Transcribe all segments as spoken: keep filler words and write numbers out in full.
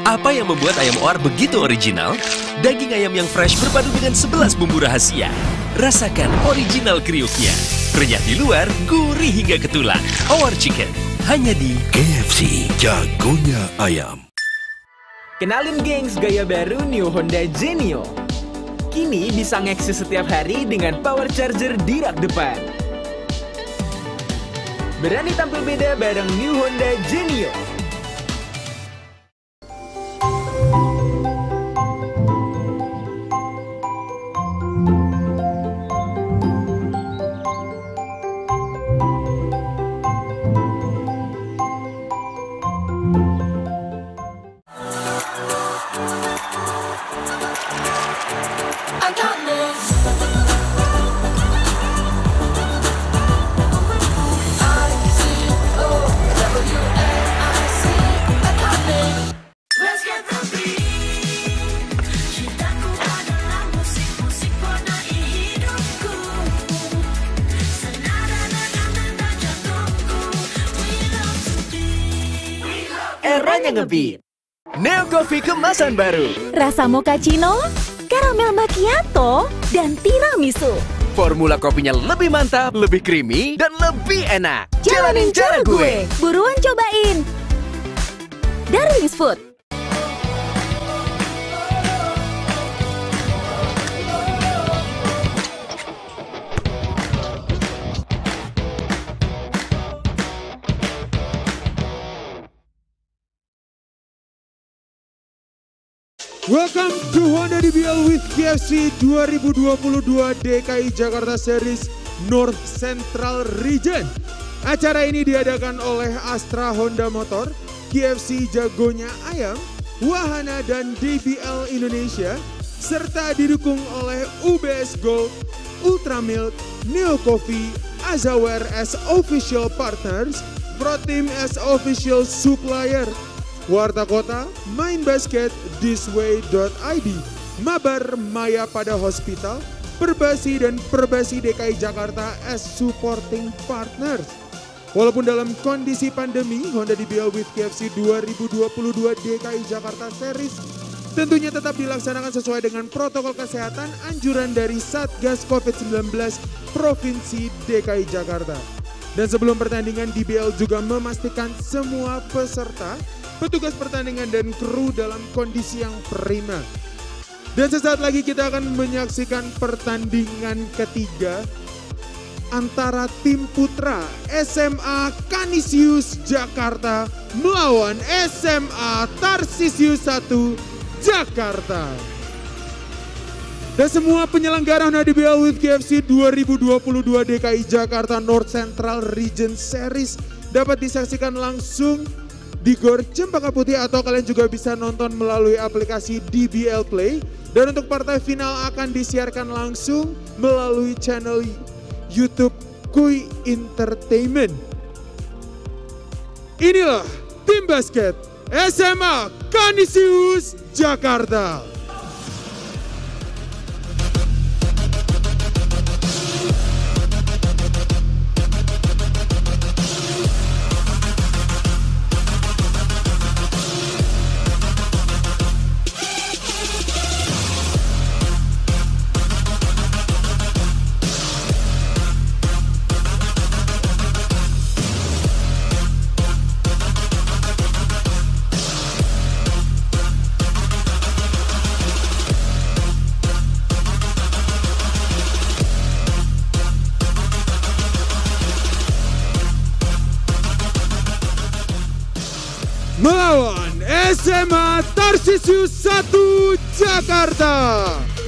Apa yang membuat ayam O A R begitu original? Daging ayam yang fresh berpadu dengan sebelas bumbu rahasia. Rasakan original kriuknya. Renyah di luar, gurih hingga ke tulang. O A R Chicken, hanya di K F C, jagonya ayam. Kenalin gengs, gaya baru New Honda Genio. Kini bisa ngeksis setiap hari dengan power charger di rak depan. Berani tampil beda bareng New Honda Genio. Eranya ngebeat. Neo Coffee kemasan baru. Rasa mochaccino, karamel macchiato, dan tiramisu. Formula kopinya lebih mantap, lebih creamy, dan lebih enak. Jalanin cara gue. Buruan cobain. Darwin's Food. Welcome to Honda D B L with K F C dua ribu dua puluh dua D K I Jakarta Series North Central Region. Acara ini diadakan oleh Astra Honda Motor, K F C Jagonya Ayam, Wahana dan D B L Indonesia, serta didukung oleh U B S Gold, Ultramilk, Neo Coffee, Azaware as official partners, ProTeam as official supplier, Warta Kota, Main Basket, Thisway dot I D, Mabar Maya Pada Hospital, Perbasi dan Perbasi D K I Jakarta as supporting partners. Walaupun dalam kondisi pandemi, Honda D B L with K F C dua ribu dua puluh dua D K I Jakarta Series tentunya tetap dilaksanakan sesuai dengan protokol kesehatan anjuran dari Satgas COVID sembilan belas Provinsi D K I Jakarta. Dan sebelum pertandingan, D B L juga memastikan semua peserta, petugas pertandingan dan kru dalam kondisi yang prima. Dan sesaat lagi kita akan menyaksikan pertandingan ketiga antara tim putra S M A Canisius Jakarta melawan S M A Tarsisius satu Jakarta. Dan semua penyelenggara Honda D B L with K F C dua ribu dua puluh dua D K I Jakarta North Central Region Series dapat disaksikan langsung di Gor Cempaka Putih atau kalian juga bisa nonton melalui aplikasi D B L Play. Dan untuk partai final akan disiarkan langsung melalui channel YouTube Kui Entertainment. Inilah tim basket S M A Canisius Jakarta. Melawan S M A Tarsisius satu Jakarta.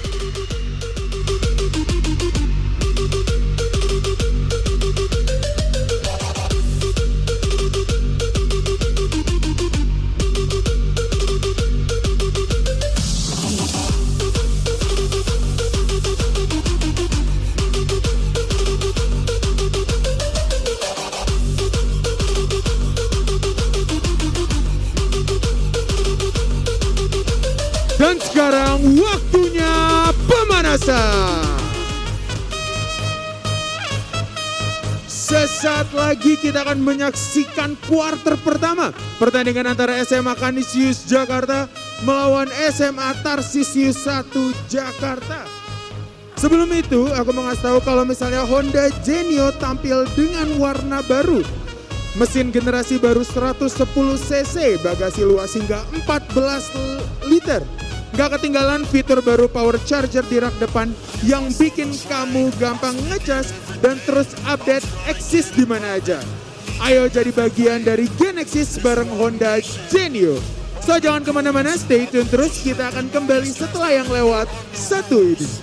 Dan sekarang waktunya pemanasan. Ses Sesaat lagi kita akan menyaksikan kuarter pertama pertandingan antara S M A Kanisius Jakarta melawan S M A Tarsisius satu Jakarta. Sebelum itu aku mau ngasih tahu kalau misalnya Honda Genio tampil dengan warna baru. Mesin generasi baru seratus sepuluh cc, bagasi luas hingga empat belas liter. Gak ketinggalan fitur baru power charger di rak depan yang bikin kamu gampang ngecas dan terus update Exis di mana aja. Ayo jadi bagian dari Genexis bareng Honda Genio. So jangan kemana-mana, stay tune terus, kita akan kembali setelah yang lewat satu ini.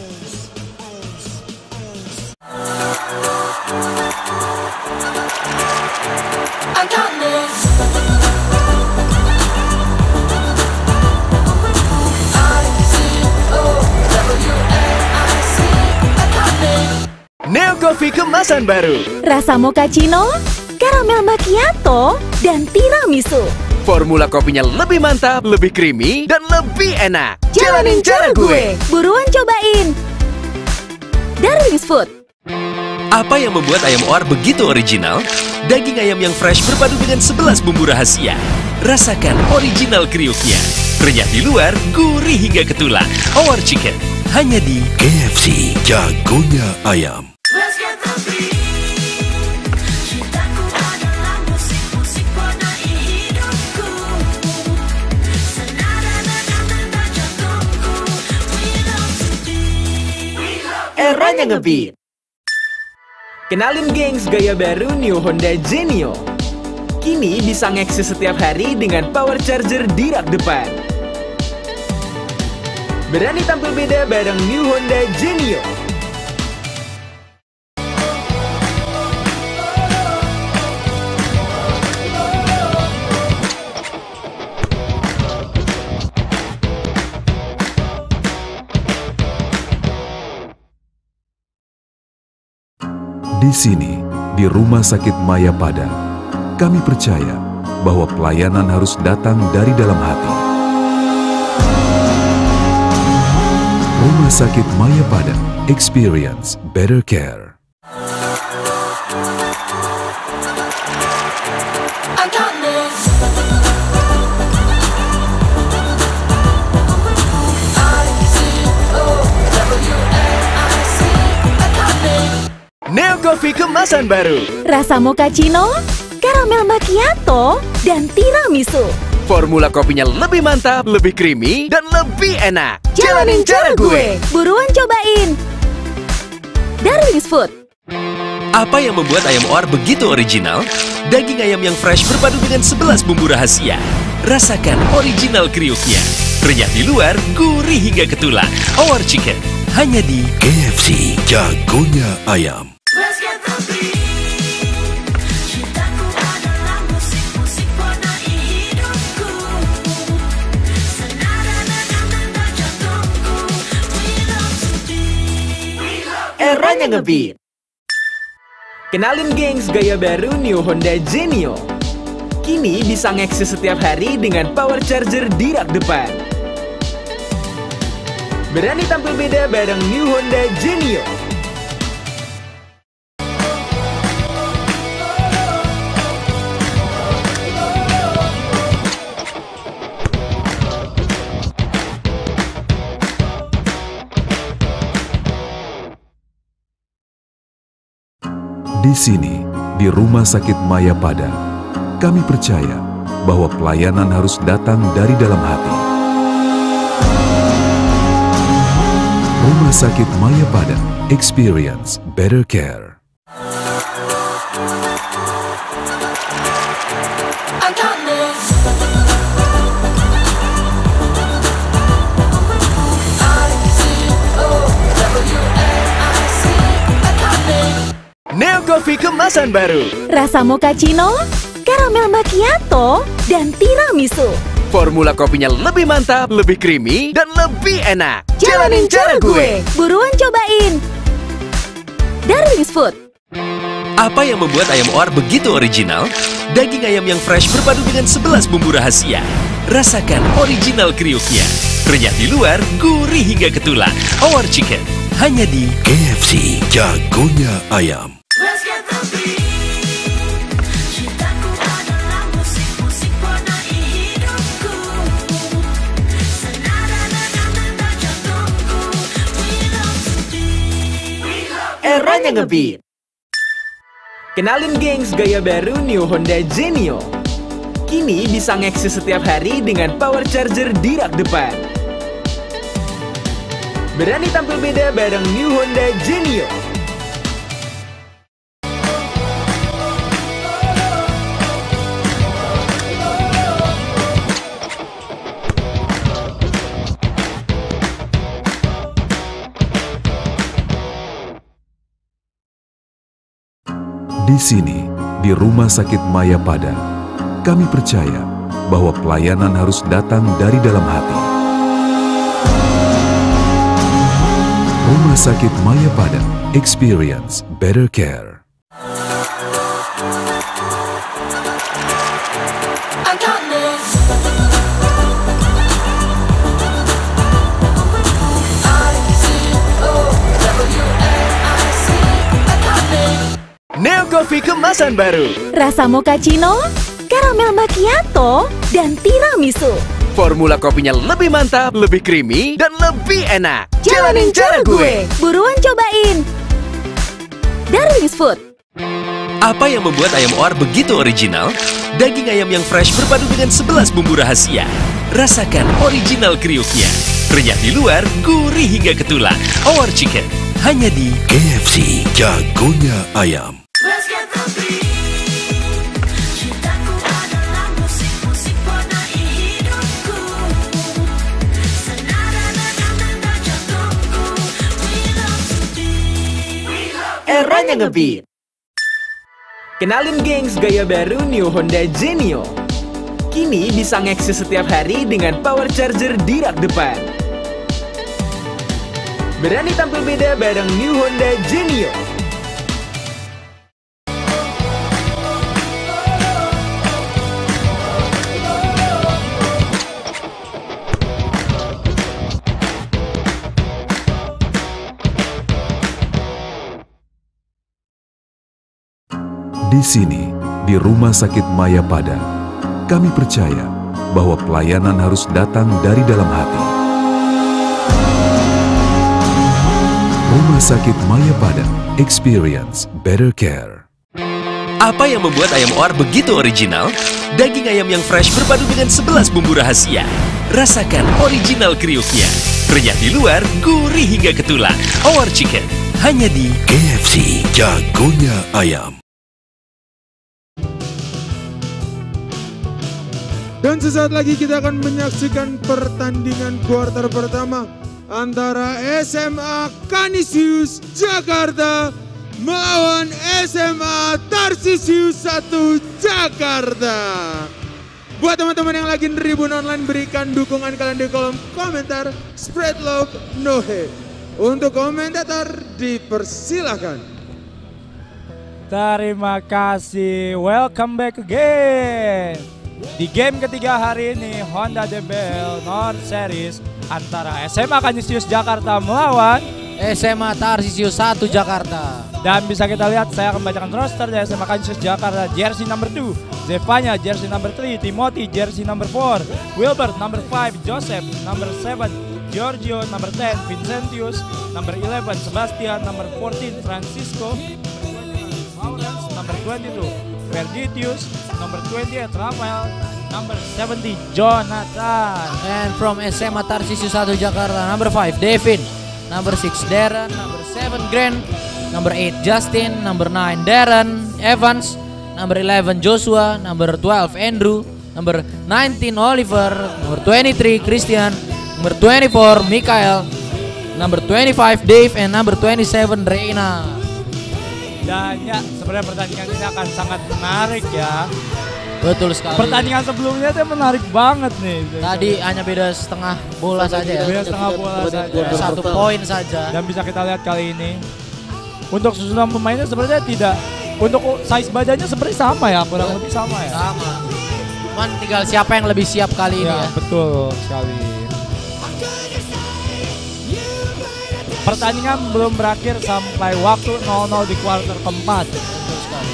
Neo Coffee kemasan baru. Rasa mochaccino, caramel macchiato, dan tiramisu. Formula kopinya lebih mantap, lebih creamy, dan lebih enak. Jalanin cara gue. Buruan cobain. Darwings Food. Apa yang membuat ayam O R begitu original? Daging ayam yang fresh berpadu dengan sebelas bumbu rahasia. Rasakan original kriuknya. Renyah di luar, gurih hingga ke tulang. O R Chicken, hanya di K F C, jagonya ayam. Eranya ngebeat. Kenalin gengs, gaya baru New Honda Genio. Kini bisa ngeksis setiap hari dengan power charger di rak depan. Berani tampil beda bareng New Honda Genio. Di sini, di Rumah Sakit Mayapada, kami percaya bahwa pelayanan harus datang dari dalam hati. Rumah Sakit Mayapada, experience better care. Neo Coffee kemasan baru. Rasa mochaccino, caramel macchiato, dan tiramisu. Formula kopinya lebih mantap, lebih creamy, dan lebih enak. Jalanin cara gue. Buruan cobain. Darwings Food. Apa yang membuat ayam O R begitu original? Daging ayam yang fresh berpadu dengan sebelas bumbu rahasia. Rasakan original kriuknya. Renyah di luar, gurih hingga ke tulang. O R Chicken, hanya di K F C, jagonya ayam. Eranya ngebeat. Kenalin gengs, gaya baru New Honda Genio. Kini bisa ngeksis setiap hari dengan power charger di rak depan. Berani tampil beda bareng New Honda Genio. Di sini, di Rumah Sakit Mayapada, kami percaya bahwa pelayanan harus datang dari dalam hati. Rumah Sakit Mayapada, experience better care. Neo Coffee kemasan baru. Rasa mochaccino, caramel macchiato, dan tiramisu. Formula kopinya lebih mantap, lebih creamy, dan lebih enak. Jalanin cara gue. Buruan cobain. Darwings Food. Apa yang membuat ayam O R begitu original? Daging ayam yang fresh berpadu dengan sebelas bumbu rahasia. Rasakan original kriuknya. Renyah di luar, gurih hingga ke tulang. O R Chicken, hanya di K F C, jagonya ayam. Let's get the beat. Eranya ngebeat. Kenalin gengs, gaya baru New Honda Genio. Kini bisa ngeksis setiap hari dengan power charger di rak depan. Berani tampil beda bareng New Honda Genio. Di sini, di Rumah Sakit Mayapada, kami percaya bahwa pelayanan harus datang dari dalam hati. Rumah Sakit Mayapada, experience better care. Neo Coffee kemasan baru. Rasa mochaccino, karamel macchiato, dan tiramisu. Formula kopinya lebih mantap, lebih creamy, dan lebih enak. Jalanin cara gue. Buruan cobain. Darwin's Food. Apa yang membuat ayam oar begitu original? Daging ayam yang fresh berpadu dengan sebelas bumbu rahasia. Rasakan original kriuknya. Renyah di luar, gurih hingga ke tulang. Oar Chicken, hanya di K F C Jagonya Ayam. Eranya ngebeat. Kenalin gengs, gaya baru New Honda Genio. Kini bisa ngeksis setiap hari dengan power charger di rak depan. Berani tampil beda bareng New Honda Genio. Di sini, di Rumah Sakit Mayapada, kami percaya bahwa pelayanan harus datang dari dalam hati. Rumah Sakit Mayapada, experience better care. Apa yang membuat ayam oar begitu original? Daging ayam yang fresh berpadu dengan sebelas bumbu rahasia. Rasakan original kriuknya. Renyah di luar, gurih hingga ke tulang. Oar Chicken, hanya di K F C Jagonya Ayam. Dan sesaat lagi kita akan menyaksikan pertandingan kuarter pertama antara S M A Canisius Jakarta melawan S M A Tarsisius satu Jakarta. Buat teman-teman yang lagi Tribun Online, berikan dukungan kalian di kolom komentar. Spread love, no hate. Untuk komentator dipersilakan. Terima kasih, welcome back again. Di game ketiga hari ini, Honda D B L North Series antara S M A Canisius Jakarta melawan S M A Tarsisius satu Jakarta. Dan bisa kita lihat, saya akan bacakan roster dari S M A Canisius Jakarta. Jersey number two, Zevanya. Jersey number three, Timothy. Jersey number four, Wilbert. Number five, Joseph. Number seven, Giorgio. Number ten, Vincentius. Number eleven, Sebastian. Number fourteen, Francisco. Lawrence. Number twenty-two, Vergitius. Number twenty-eight, Rafael. Number seventy, Jonathan. And from S M A Tarsisius satu Jakarta, number five, Devin. Number six, Darren. Number seven, Grant. Number eight, Justin. Number nine, Darren Evans. Number eleven, Joshua. Number twelve, Andrew. Number nineteen, Oliver. Number twenty-three, Christian. Number twenty-four, Mikael. Number twenty-five, Dave. And number twenty-seven, Reina. Dan ya, sebenarnya pertandingan ini akan sangat menarik ya. Betul sekali. Pertandingan sebelumnya tuh menarik banget nih. Tadi hanya beda setengah bola saja ya. Beda setengah bola saja. Satu poin saja. Dan bisa kita lihat kali ini, untuk susunan pemainnya sebenarnya tidak, untuk size badannya sebenarnya sama ya, kurang lebih sama ya. Sama. Cuman tinggal siapa yang lebih siap kali ini ya. Ya. Betul sekali. Pertandingan belum berakhir sampai waktu nol nol di kuarter keempat. Betul sekali.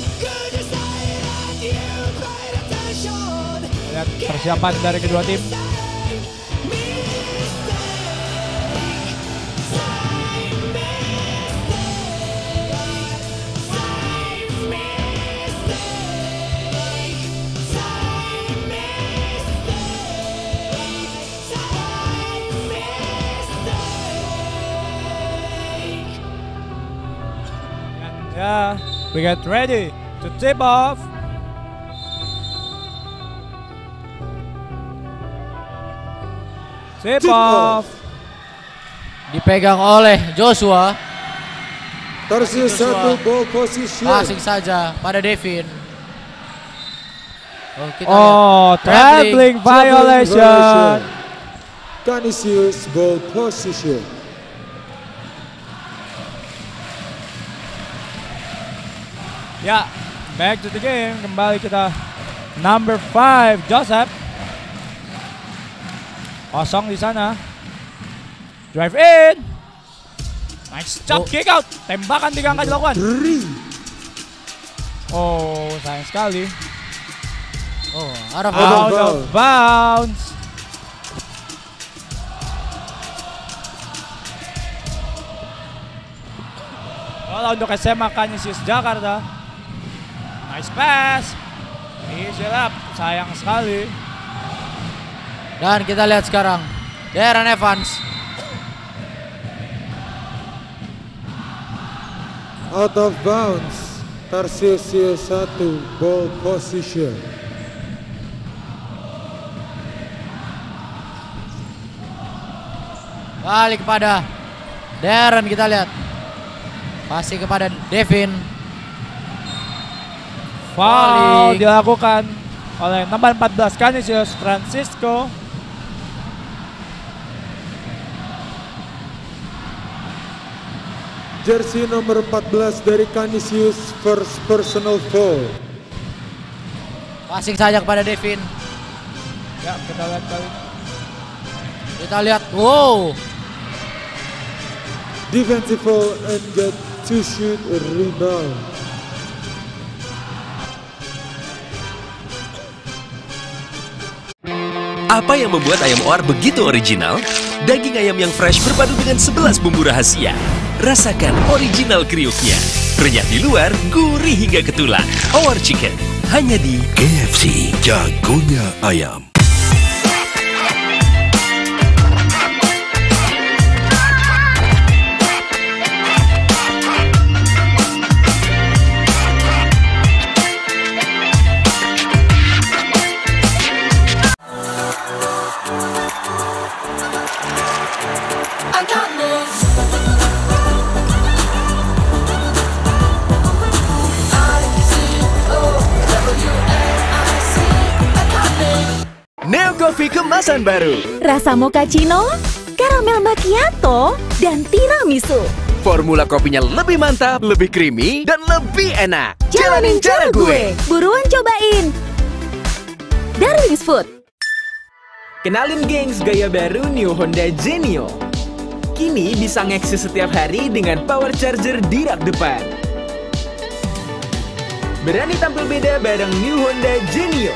Lihat persiapan dari kedua tim. Yeah, we get ready to tip off. Tip, tip off. off. Dipegang oleh Joshua. Tarsius satu ball position. Passing saja pada Devin. Oh, kita oh traveling violation. Canisius ball position. Ya, back to the game. Kembali kita number five Joseph. Kosong di sana. Drive in. Nice shot, oh. Kick out. Tembakan tiga angka dilakukan. Oh, sayang sekali. Oh, out of, out of bounds. Bola untuk S M A Canisius Jakarta. Nice pass. Easy up. Sayang sekali. Dan kita lihat sekarang Darren Evans. Out of bounds. Tarsius satu ball position. Balik kepada Darren, kita lihat. Passing kepada Devin. Foul dilakukan oleh nomor empat belas Canisius Francisco. Jersey nomor empat belas dari Canisius, first personal foul. Passing saja kepada Devin. Ya, kita lihat kali. Kita lihat, wow. Defensive foul and get to shoot a rebound. Apa yang membuat ayam O A R begitu original? Daging ayam yang fresh berpadu dengan sebelas bumbu rahasia. Rasakan original kriuknya. Renyah di luar, gurih hingga ke tulang. O A R Chicken, hanya di K F C, jagonya ayam. Neo Coffee kemasan baru. Rasa mochaccino, karamel macchiato, dan tiramisu. Formula kopinya lebih mantap, lebih creamy, dan lebih enak. Jalanin cara gue. Buruan cobain. Darwin's Food. Kenalin gengs gaya baru New Honda Genio. Kini bisa ngeksis setiap hari dengan power charger di rak depan. Berani tampil beda bareng New Honda Genio.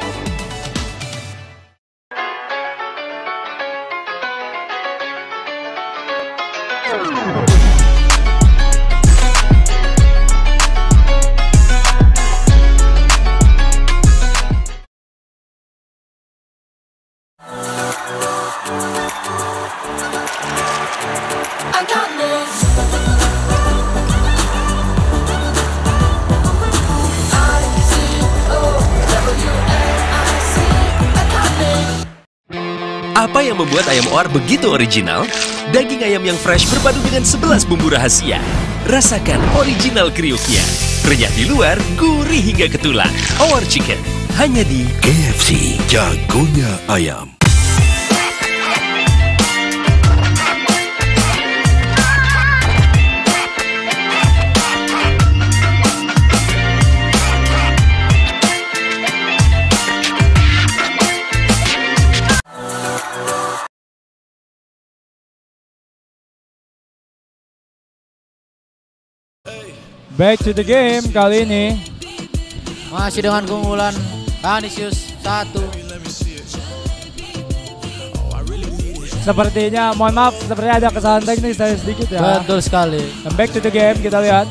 Apa yang membuat ayam O A R begitu original? Daging ayam yang fresh berpadu dengan sebelas bumbu rahasia. Rasakan original kriuknya. Renyah di luar, gurih hingga ke tulang. O A R Chicken, hanya di K F C, jagonya ayam. Back to the game kali ini. Masih dengan keunggulan Canisius satu. Sepertinya, mohon maaf, sepertinya ada kesalahan teknis saya sedikit ya. Betul sekali. Dan back to the game, kita lihat.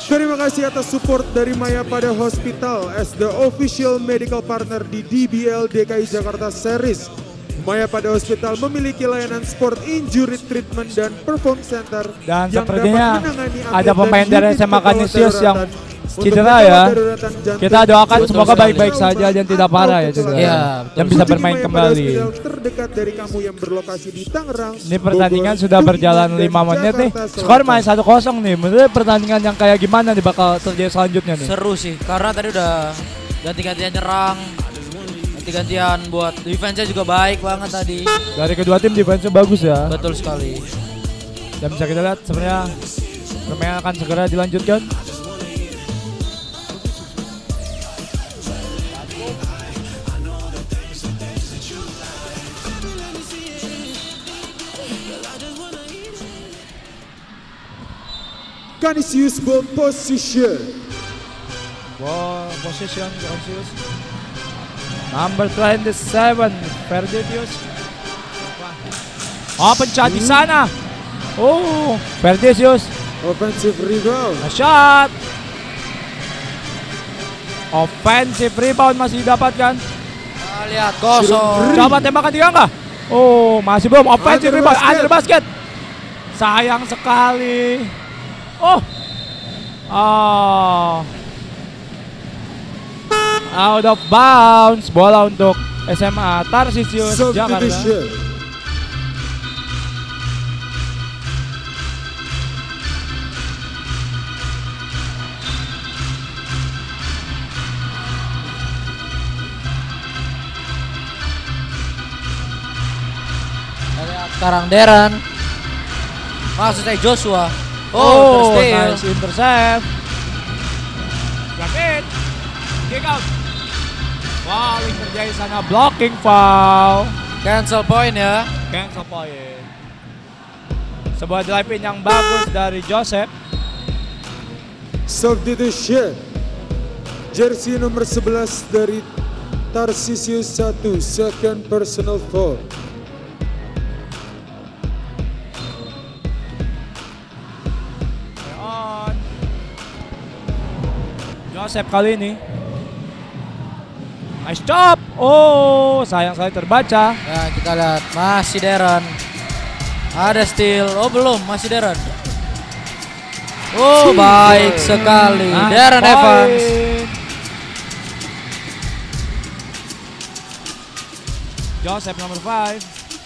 Terima kasih atas support dari Mayapada Hospital as the official medical partner di D B L D K I Jakarta Series. Mayapada Hospital memiliki layanan sport injury treatment dan perform center Dan yang sepertinya dapat menangani atlet ada pemain dan dari unit S M A Kanisius yang kedaruratan cedera untuk ya. daruratan jantung. Kita doakan Betul semoga sekali. baik-baik saja dan tidak parah ya cedera. Iya, Dan bisa Kunjungi bermain Mayapada kembali. Hospital terdekat dari kamu yang berlokasi di Tangerang. Ini pertandingan Bogor, sudah Kuningan, berjalan dan lima menit nih. Jakarta Selatan. Skor main satu kosong nih. Menurut pertandingan yang kayak gimana nih bakal terjadi selanjutnya nih? Seru sih, karena tadi udah ganti-gantian nyerang, ganti-gantian buat defense-nya juga baik banget tadi. Dari kedua tim defense bagus ya. Betul sekali. Dan bisa kita lihat sebenarnya permainan akan segera dilanjutkan. Kanisius ball position. Ball position Kanisius. Number twenty-seven Verdetius. Open shot di sana. Oh, Verdetius. Offensive rebound. Nice shot. Offensive rebound masih didapatkan. Nah, lihat kosong. Coba tembakan tiga enggak? Oh, masih belum. Offensive Under rebound basket. under basket. Sayang sekali. Oh. Oh. Out of bounds. Bola untuk S M A Tarsisius Jakarta. Subdivision. Lihat sekarang Darren. Maksud saya Joshua. Oh, Oh, tersteal. nice intercept. Grab it. Kick out. Falling terjadi sana, blocking foul. Cancel point ya. Cancel point. Sebuah drive in yang bagus dari Joseph. Substitution. Jersey nomor sebelas dari Tarsisius satu, second personal foul. On. Joseph kali ini. Nice job. Oh, sayang sekali terbaca. Ya, kita lihat masih Darren. Ada steal. Oh, belum, masih Darren. Oh, baik sekali. Nice Darren point. Evans. Joseph nomor five.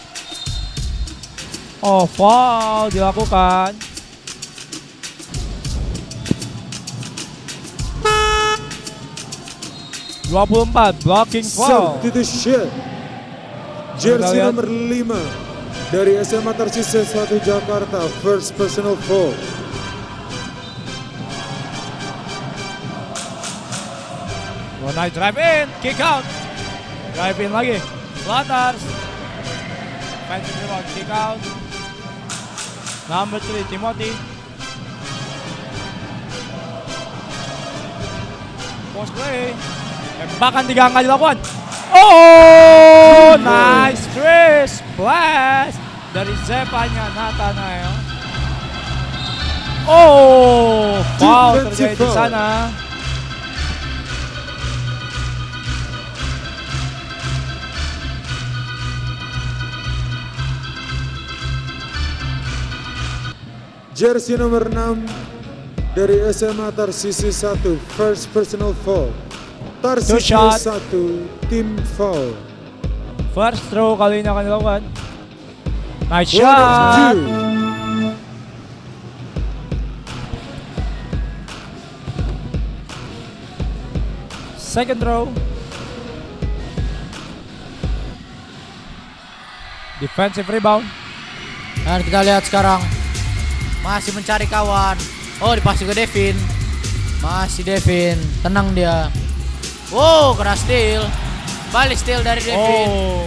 Oh, foul dilakukan. dua puluh empat blocking foul. Substitution. Jersey nomor lima dari S M A Tarsisius satu Jakarta, first personal foul. Oh, nice drive in, kick out. Drive in lagi. Flutters. Offensive rebound, kick out. Number three, Timothy. Post play. Tembakan tiga angka dilakukan. Oh, nice three splash dari Zepanya Nathanael. Oh, foul terjadi di sana. Jersey nomor enam dari S M A Tarsisius satu, first personal foul. shot. Tarsisius satu, team foul. First throw kali ini akan dilakukan. Nice One of shot. two. Second throw. Defensive rebound. Dan kita lihat sekarang masih mencari kawan. Oh, dipasih ke Devin. Masih Devin, tenang dia. Oh, kena steal. Balik steal dari Devin. Oh.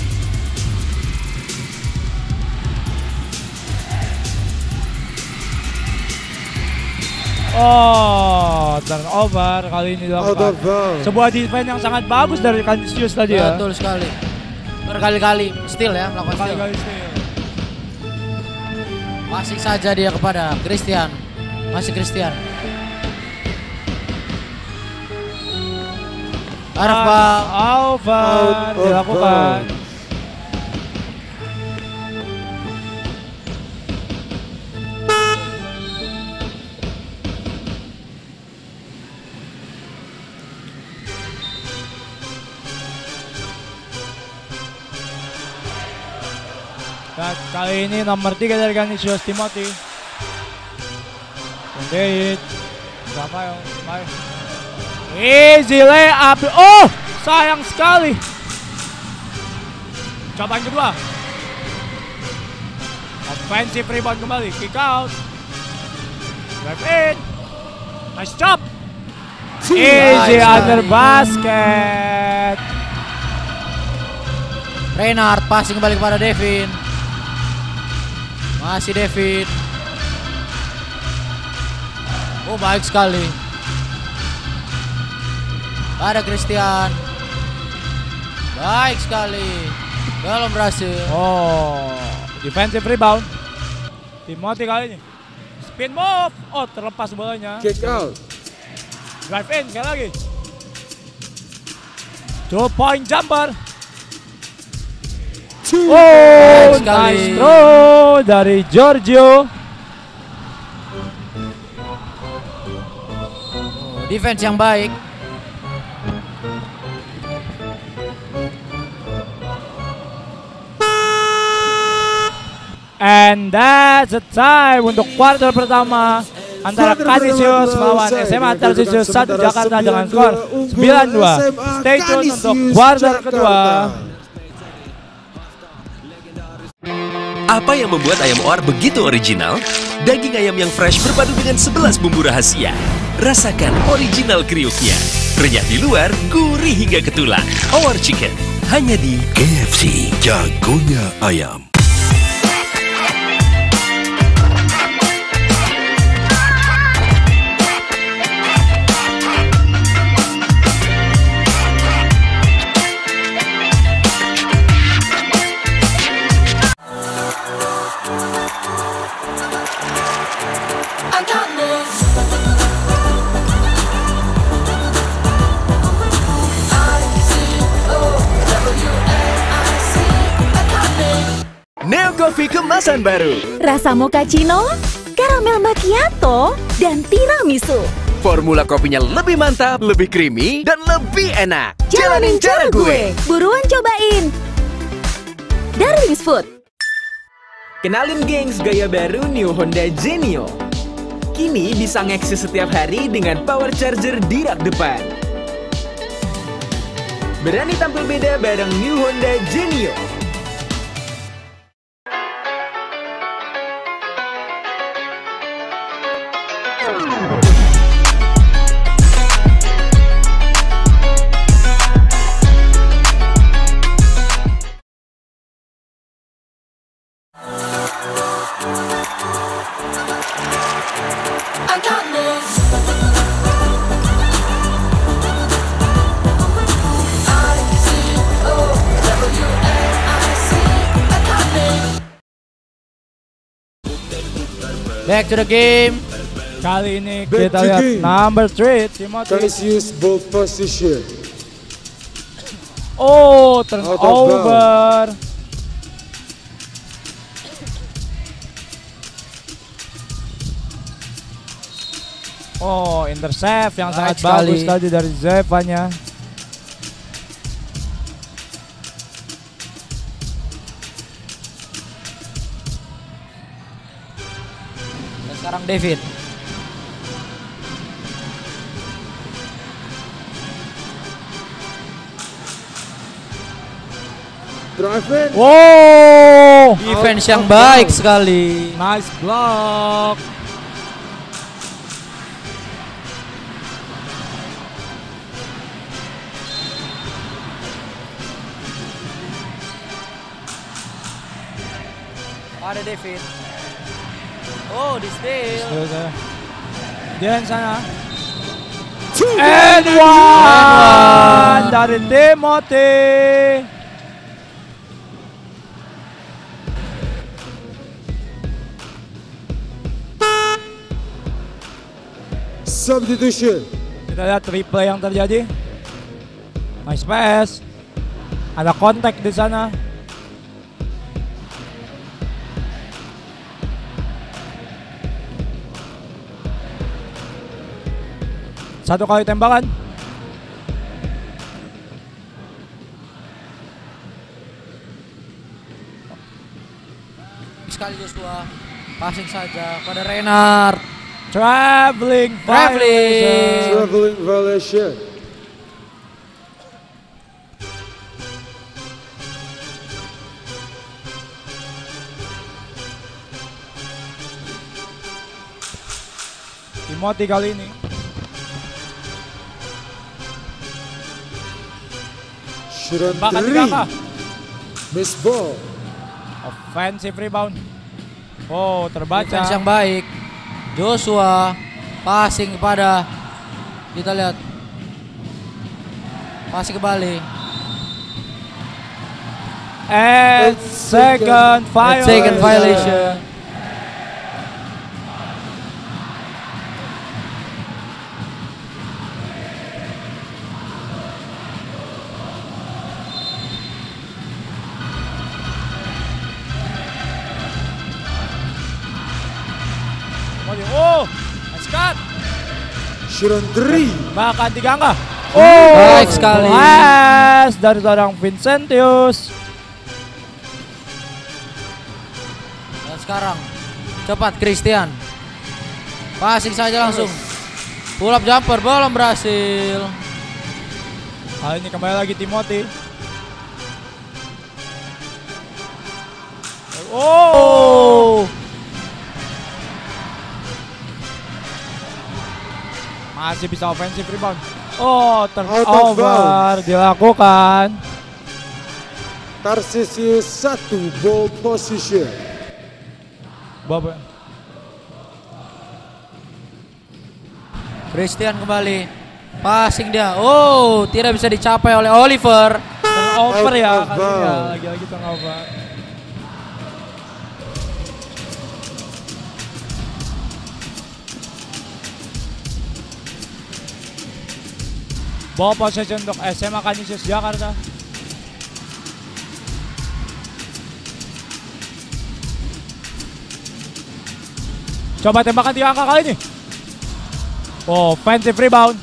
Oh, turnover kali ini Out of dilakukan. bounds. Sebuah defense yang sangat bagus dari Kanisius tadi ya. Betul sekali. Berkali-kali steal ya, melakukan steal. Kali-kali steal. Masih saja dia kepada Christian. Masih Christian. Araf bal. Alvan dilakukan. Dan kali ini nomor tiga dari Canisius Timothy. Kendait. Rafael. Baik. Easy layup. Oh, sayang sekali. Coba yang kedua. Offensive rebound kembali. Kick out. Drive in. Nice job. Easy Nice under sekali. basket. Reinhardt passing kembali kepada Devin. Masih Devin. Oh, baik sekali. Ada Christian. Baik sekali. Belum berhasil. Oh, defensive rebound. Timothy kali ini. Spin move. Oh, terlepas bolanya. Kick out. Drive in sekali lagi. Two point jumper. Oh, Baik sekali. nice throw dari Giorgio. Oh, defense yang baik. And that's the time untuk quarter pertama antara Canisius melawan S M A Tarsius satu Jakarta dengan skor sembilan dua. Stay tune untuk quarter kedua. Apa yang membuat ayam O A R begitu original? Daging ayam yang fresh berpadu dengan sebelas bumbu rahasia. Rasakan original kriuknya. Renyah di luar, gurih hingga ke tulang. O A R Chicken, hanya di K F C, jagonya ayam. Neo Coffee kemasan baru. Rasa mochaccino, caramel macchiato, dan tiramisu. Formula kopinya lebih mantap, lebih creamy, dan lebih enak. Jalanin cara gue. Buruan cobain. Darwin's Food. Kenalin gengs gaya baru New Honda Genio. Kini bisa ngeksis setiap hari dengan power charger di rak depan. Berani tampil beda bareng New Honda Genio. Back to the game. Kali ini Back kita to lihat game. number three Timothy. Canisius ball position. Oh, Out of turnover. Oh, intercept yang sangat Baik sekali. bagus tadi dari Zevanya. Dan sekarang David. Drive in. Wow, Defense yang baik sekali. nice block. Ada David. Oh, di steal. Dia yang sana. And one dari Timothy. Substitution. Kita lihat replay yang terjadi. Nice pass. Ada kontak di sana. Satu kali tembakan. Sekali Joshua. Passing saja pada Renard. Traveling Traveling. Traveling violation. Timothy kali ini. Shooting Bahkan three. di kakak. Miss ball. Offensive rebound. Oh, terbaca. Defense yang baik. Joshua passing kepada, kita lihat, passing kembali. And second violation. Second violation. Oh, nice cut. Shooting three. Bahkan tiga angka. Oh, baik sekali. Pass dari seorang Vincentius. Dan sekarang cepat Christian. Passing saja langsung. Pull up jumper belum berhasil. Kali ini kembali lagi Timothy. Oh. Masih bisa offensive rebound. Oh, turnover dilakukan. Tarsisius satu ball position. Bob. Christian kembali. Passing dia. Oh, tidak bisa dicapai oleh Oliver. Turnover Out ya of kali ini ya. bounds. Lagi-lagi turnover. Ball possession untuk S M A Canisius Jakarta. Coba tembakan tiga angka kali ini. Oh, offensive rebound.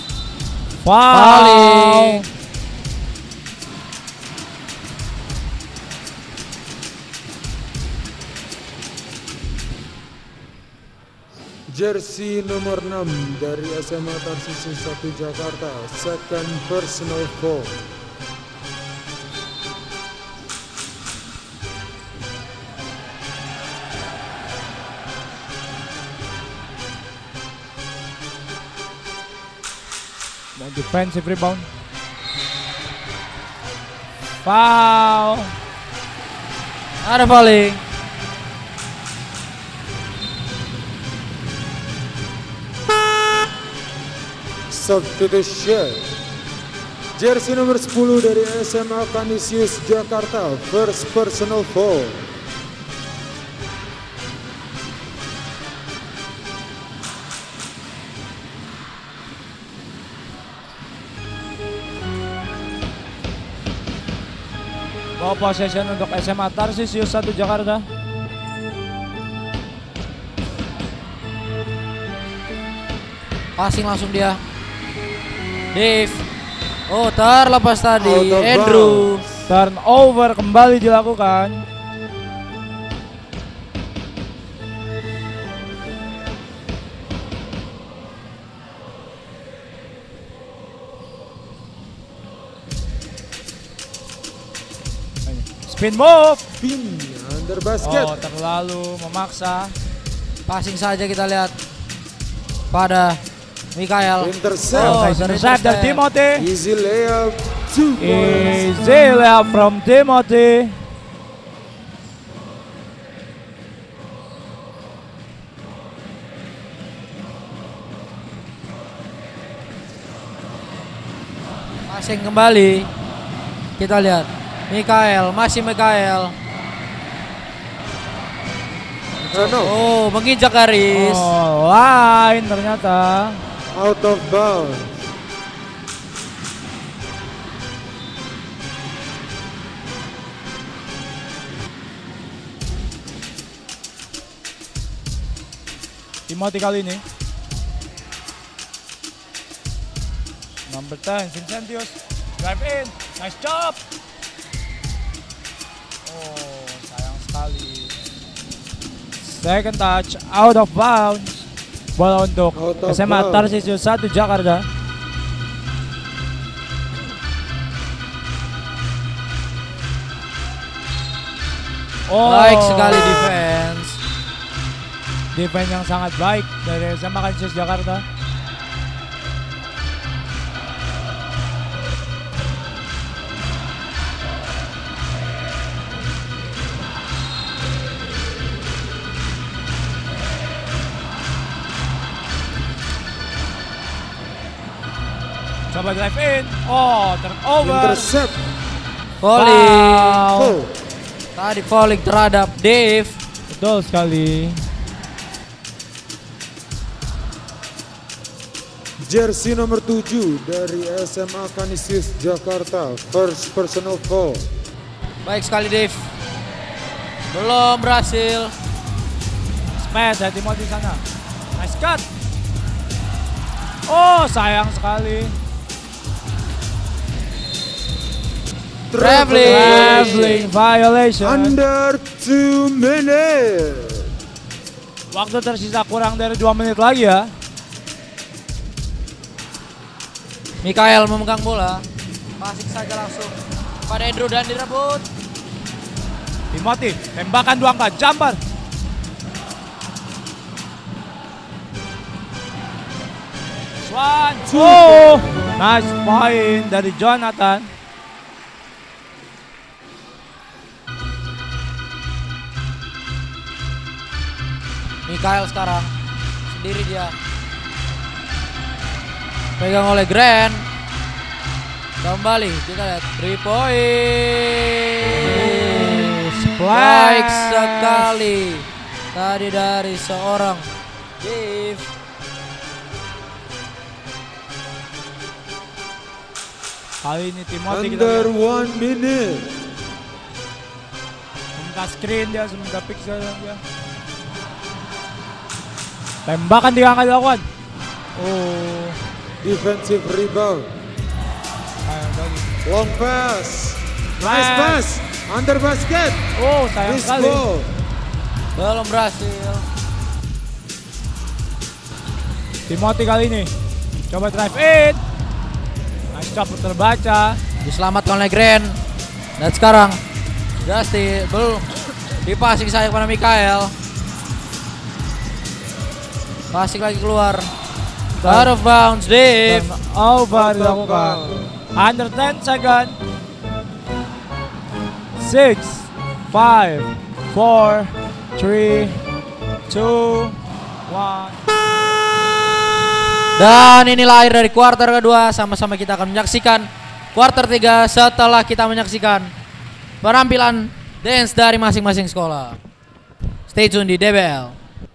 Foul. Jersey nomor enam dari S M A Tarsisius satu Jakarta, second personal foul. Mau defensive rebound. Foul. Ada volley. Substitution. Jersey nomor sepuluh dari S M A Canisius Jakarta, first personal foul. Ball possession untuk S M A Tarsisius satu Jakarta. Passing langsung dia. Dave. Oh, terlepas tadi. Out of Andrew. bounds. Turnover kembali dilakukan. Spin move. Pin under basket. Oh, terlalu memaksa. Passing saja kita lihat pada Mikael. Intercept. Oh, Nice intercept dari Timothy. Easy layup, two points. Easy layup from Timothy. Passing kembali. Kita lihat Mikael, masih Mikael. Ano, Oh, menginjak garis. Oh, line ternyata. out of bounds. Timothy kali ini. Number ten, Vincentius. Drive in. Nice job. Oh, sayang sekali. Second touch, out of bounds. Bola untuk S M A Tarsisius satu Jakarta. Oh, Baik sekali defense. Defense yang sangat baik dari S M A Tarsisius Jakarta. Coba drive in. Oh, turnover. Intercept. Falling. Oh. Tadi falling terhadap Dave. Betul sekali. Jersey nomor tujuh dari S M A Canisius Jakarta. First personal foul. Baik sekali Dave. Belum berhasil. Smash dari Timothy sana. Nice cut. Oh, sayang sekali. Traveling. Traveling violation. Under two minutes. Waktu tersisa kurang dari dua menit lagi ya. Mikael memegang bola. Passing saja langsung pada Andrew dan direbut. Timothy, tembakan dua angka, jumper. One, two. Oh, nice point dari Jonathan. Mikael sekarang sendiri dia. Pegang oleh Grant. Kembali kita lihat three point. Baik sekali tadi dari seorang Dave. Kali ini Timothy kita Under lihat. one minute. Minta screen dia, minta pixel dia. Tembakan tiga angka dilakukan. Oh, Defensive rebound. sayang sekali. Long pass. Nice Nice. pass. Under basket. Oh, sayang Miss sekali. ball. Belum berhasil. Timothy kali ini coba drive in. Nice job terbaca. Diselamatkan oleh Grant. Dan sekarang Justin belum dipassing sayang pada Mikael. Passing lagi keluar. Out of bounds Dave. Over dilakukan. Under ten second. six, five, four, three, two, one. Dan inilah akhir dari kuarter kedua. Sama-sama kita akan menyaksikan kuarter tiga setelah kita menyaksikan penampilan dance dari masing-masing sekolah. Stay tune di D B L.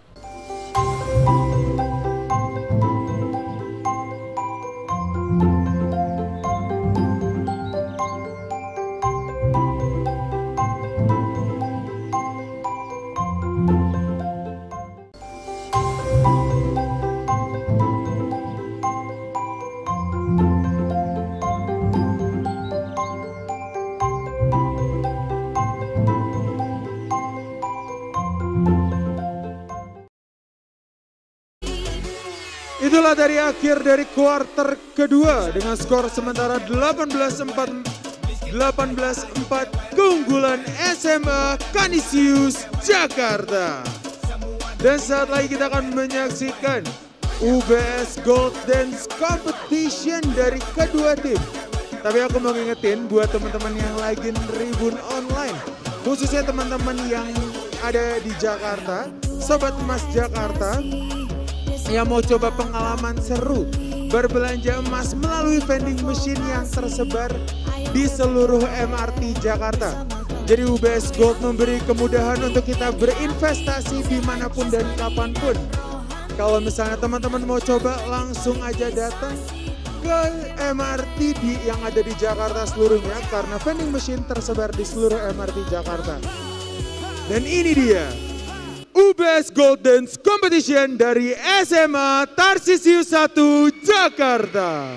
Itulah dari akhir dari kuarter kedua dengan skor sementara delapan belas empat delapan belas empat keunggulan S M A Canisius Jakarta. Dan saat lagi kita akan menyaksikan U B S Gold Dance Competition dari kedua tim. Tapi aku mau ngingetin buat teman-teman yang lagi ribun online, khususnya teman-teman yang ada di Jakarta, Sobat Emas Jakarta, yang mau coba pengalaman seru berbelanja emas melalui vending machine yang tersebar di seluruh M R T Jakarta. Jadi U B S Gold memberi kemudahan untuk kita berinvestasi dimanapun dan kapanpun. Kalau misalnya teman-teman mau coba, langsung aja datang ke M R T di, yang ada di Jakarta seluruhnya, karena vending machine tersebar di seluruh M R T Jakarta. Dan ini dia U B S Gold Dance Competition dari S M A Tarsisius satu Jakarta.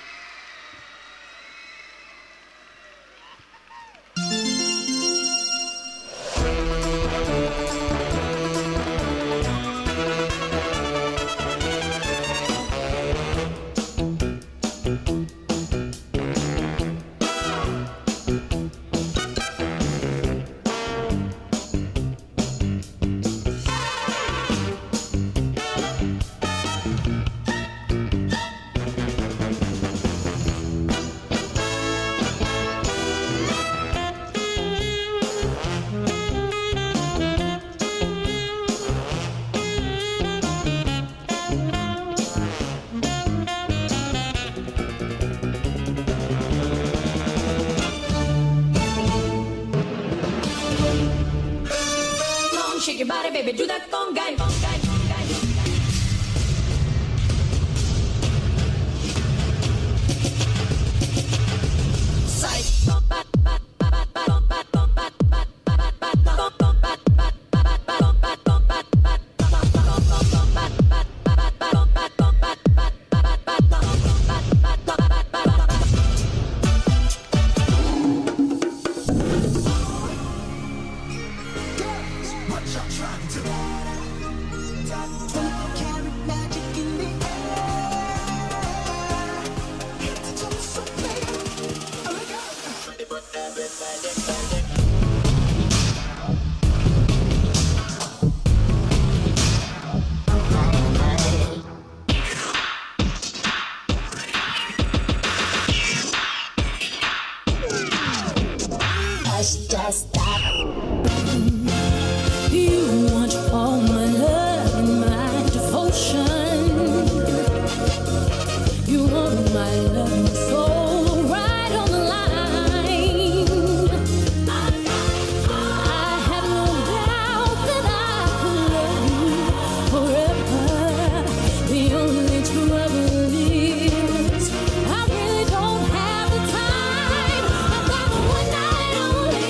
Shake your body, baby, do that conga, conga, conga. Psych. Just stop. You want all my love and my devotion. You want my love and soul right on the line. I have no doubt that I could love you forever. The only true ever is I really don't have the time. I've got one night only.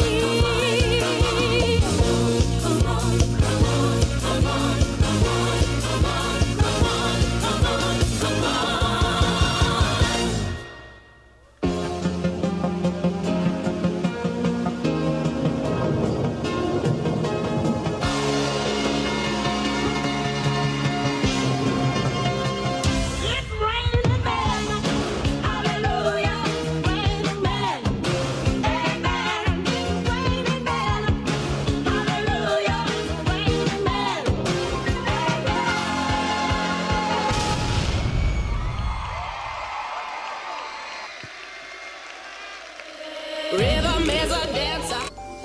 Come on, come on, come on, come on, come on, come on, come on, come on. It's raining men, hallelujah, raining men, amen. Raining men, hallelujah, raining men, amen. Rhythm is a dancer.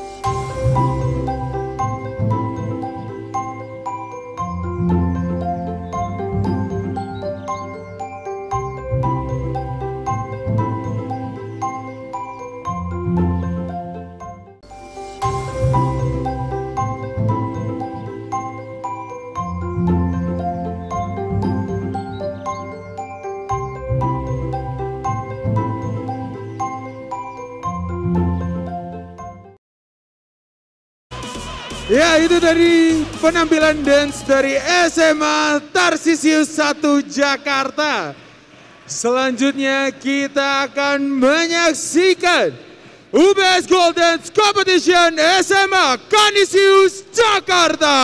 Ya, itu dari penampilan dance dari S M A Tarsisius satu Jakarta. Selanjutnya kita akan menyaksikan U B S Gold Dance Competition S M A Kanisius Jakarta.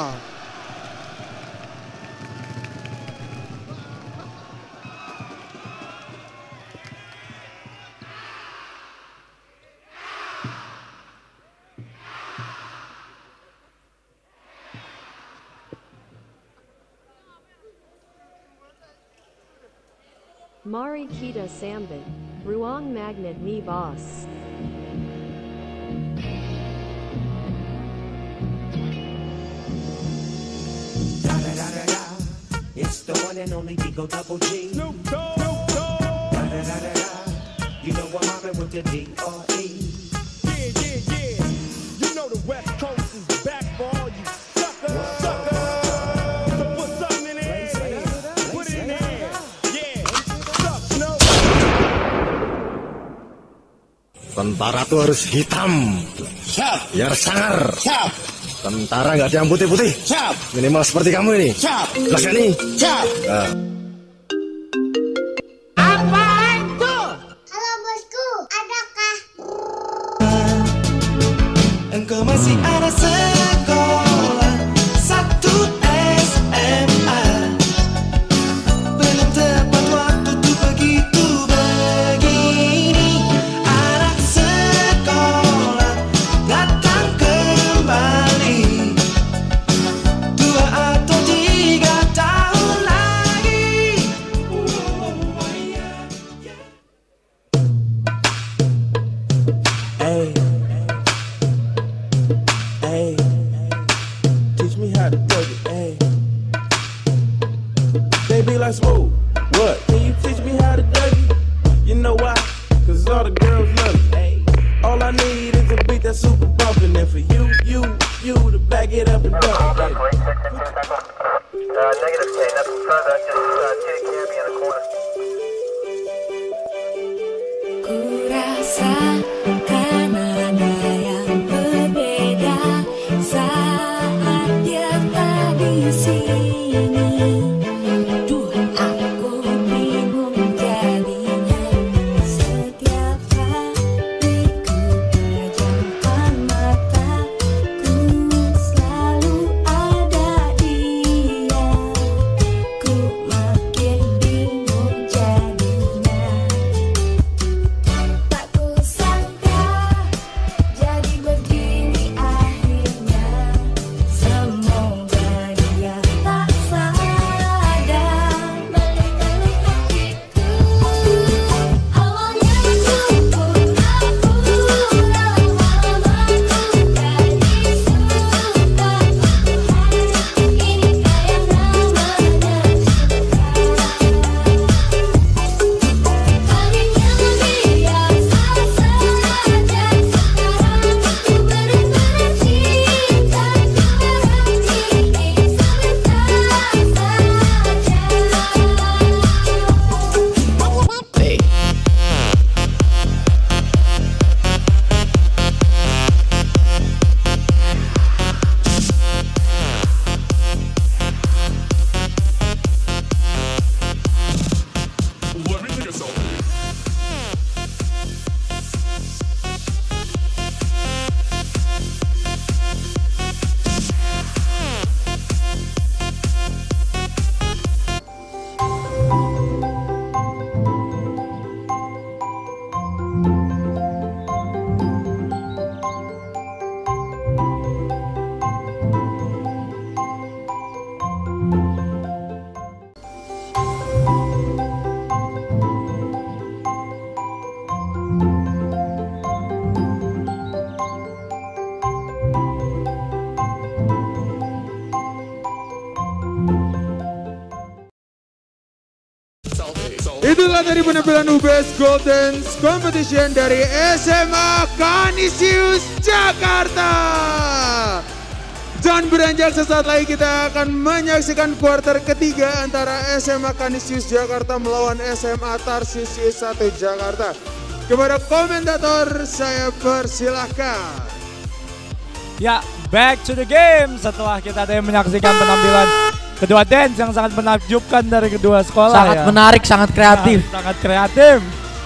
Mari kita sambut ruang magnet ni boss. Da da da da da, it's the one and only Digo Double G. Snoop Dogg. Da da da da da, you know I'm mobbing with the D R E. Yeah, yeah, yeah. You know the West Coast is back for all you suckers, suckers. So put something in there, put it in there. Yeah, suck, Snoop. Tentara tuh harus hitam, Siap. Biar sangar. Siap. Tentara nggak ada yang putih-putih. Siap. Minimal seperti kamu ini. Siap. Laksani. Siap. Nah. Apaan tuh? Halo bosku, adakah? Engkau masih ada sekolah satu S M A. Belum tepat waktu tuh begitu begini. Anak sekolah datang kembali. Dua atau tiga tahun lagi. Hey. Hey, teach me how to plug it, hey. They be like, Smooth, what? Can you teach me how to plug it? You know why? Cause all the girls love it, hey. All I need is a beat that's super bumpin'. And for you, you, you to back it up and dump it, hey. Uh, negative K, nothing further, just uh, T K me in the corner. Ku rasakan ada yang berbeda saat dia tak di sini. Duh, aku bingung jadinya. Setiap kali ku pejamkan mata, ku selalu ada dia. Ku makin bingung jadinya. Tak kusangka jadi begini akhirnya. Semoga dia tak sadar. Balik-balik hatiku. Awalnya menjemput aku, lama-lama ku jadi suka. Ini kayak namanya cinta. Tadinya biasa saja, sekarang ku benar-benar cinta. Berhenti sebentar saja. Itulah tadi penampilan U B S Gold Dance Competition dari S M A Canisius Jakarta. Dan beranjak sesaat lagi kita akan menyaksikan kuarter ketiga antara S M A Canisius Jakarta melawan S M A Tarsisius satu Jakarta. Kepada komentator saya persilahkan. Ya, back to the game setelah kita tadi menyaksikan penampilan kedua dance yang sangat menakjubkan dari kedua sekolah. Sangat ya. menarik, sangat kreatif. Sangat, sangat kreatif.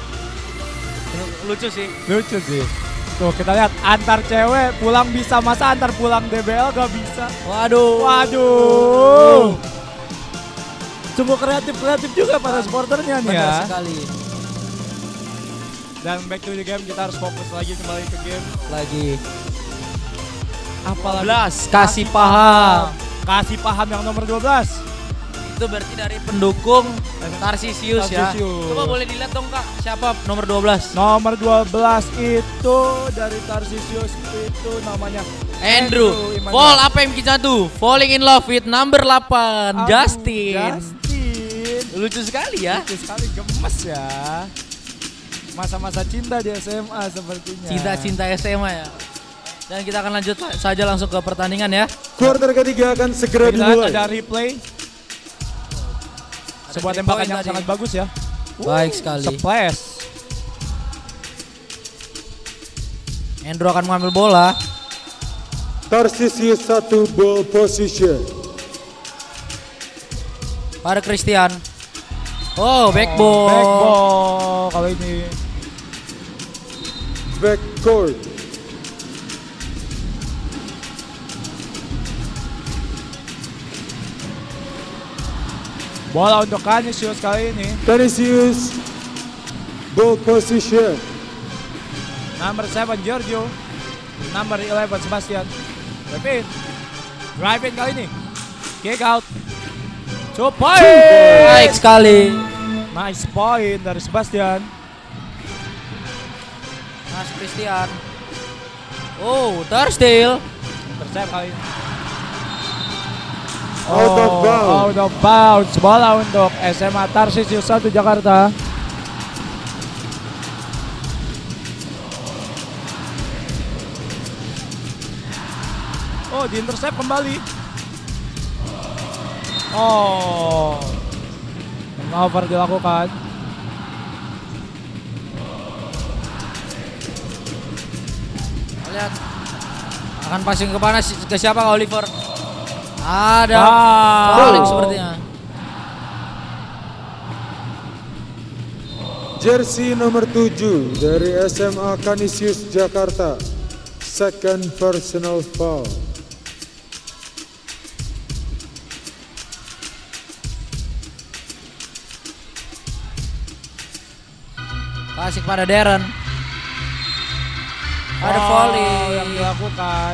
Lucu sih. Lucu sih. Tuh kita lihat antar cewek pulang bisa, masa antar pulang D B L gak bisa. Waduh. Waduh. Sungguh kreatif-kreatif juga para supporternya nih ya. Benar sekali. Dan back to the game, kita harus fokus lagi kembali ke game. Lagi. Apalagi? dua belas, kasih paham. Kasih paham yang nomor dua belas. Itu berarti dari pendukung Tarsisius ya. Tarsisius. Coba boleh dilihat dong Kak, siapa nomor dua belas? Nomor dua belas itu dari Tarsisius itu namanya Andrew. Andrew Fall apa yang kita tuh? Falling in love with number delapan, Aduh, Justin. Justin. Lucu sekali ya. Lucu sekali, gemes ya. Masa-masa cinta di S M A sepertinya. Cinta-cinta S M A ya. Dan kita akan lanjut saja langsung ke pertandingan ya. Kuarter ketiga akan segera Kita dimulai. ada replay. Sebuah tembakan yang sangat bagus ya. Baik sekali. Splash. Andrew akan mengambil bola. Tarsisius satu ball position. Pada Christian. Oh, backball. Oh, backball kali ini. Backcourt. Bola untuk Canisius kali ini. Canisius ball position. Number seven Giorgio. Number eleven Sebastian. Drive in. Drive in kali ini. Kick out. Two point. Baik sekali. Nice point dari Sebastian. Mas Christian. Oh, tersteal. Intercept kali ini. Out of bounds. Out of bounds. Bola untuk S M A Tarsisius satu Jakarta. Oh, di intercept kembali. Oh, turnover dilakukan. Lihat. Akan passing ke mana ke siapa ke Oliver? Ada Wow. fouling sepertinya. Jersey nomor tujuh dari S M A Canisius Jakarta. Second personal foul. Kasih kepada Darren. Ada Oh, volley yang dilakukan.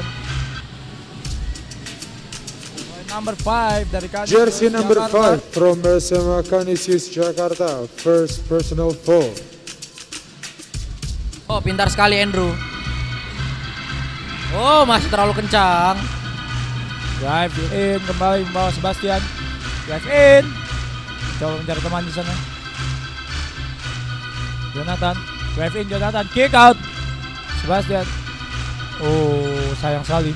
Number five dari Canisius Jersey number Jakarta. five from S M A Canisius Jakarta. First personal foul. Oh, pintar sekali Andrew. Oh, masih terlalu kencang. Drive in kembali membawa Sebastian. Drive in. Coba mencari teman di sana. Jonathan. Drive in Jonathan. Kick out. Sebastian. Oh, sayang sekali.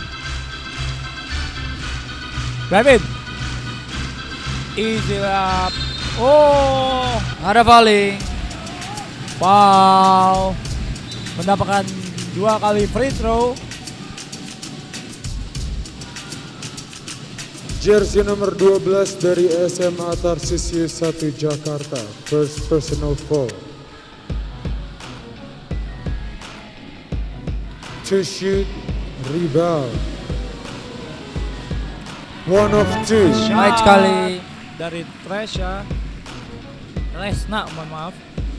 Drive in. Easy up. Oh, ada volley. Wow. Mendapatkan dua kali free throw. Jersey nomor dua belas dari S M A Tarsisius satu Jakarta. First personal foul. To shoot, rebound. One of two. Baik sekali. Dari Tresha. Lesna, mohon maaf.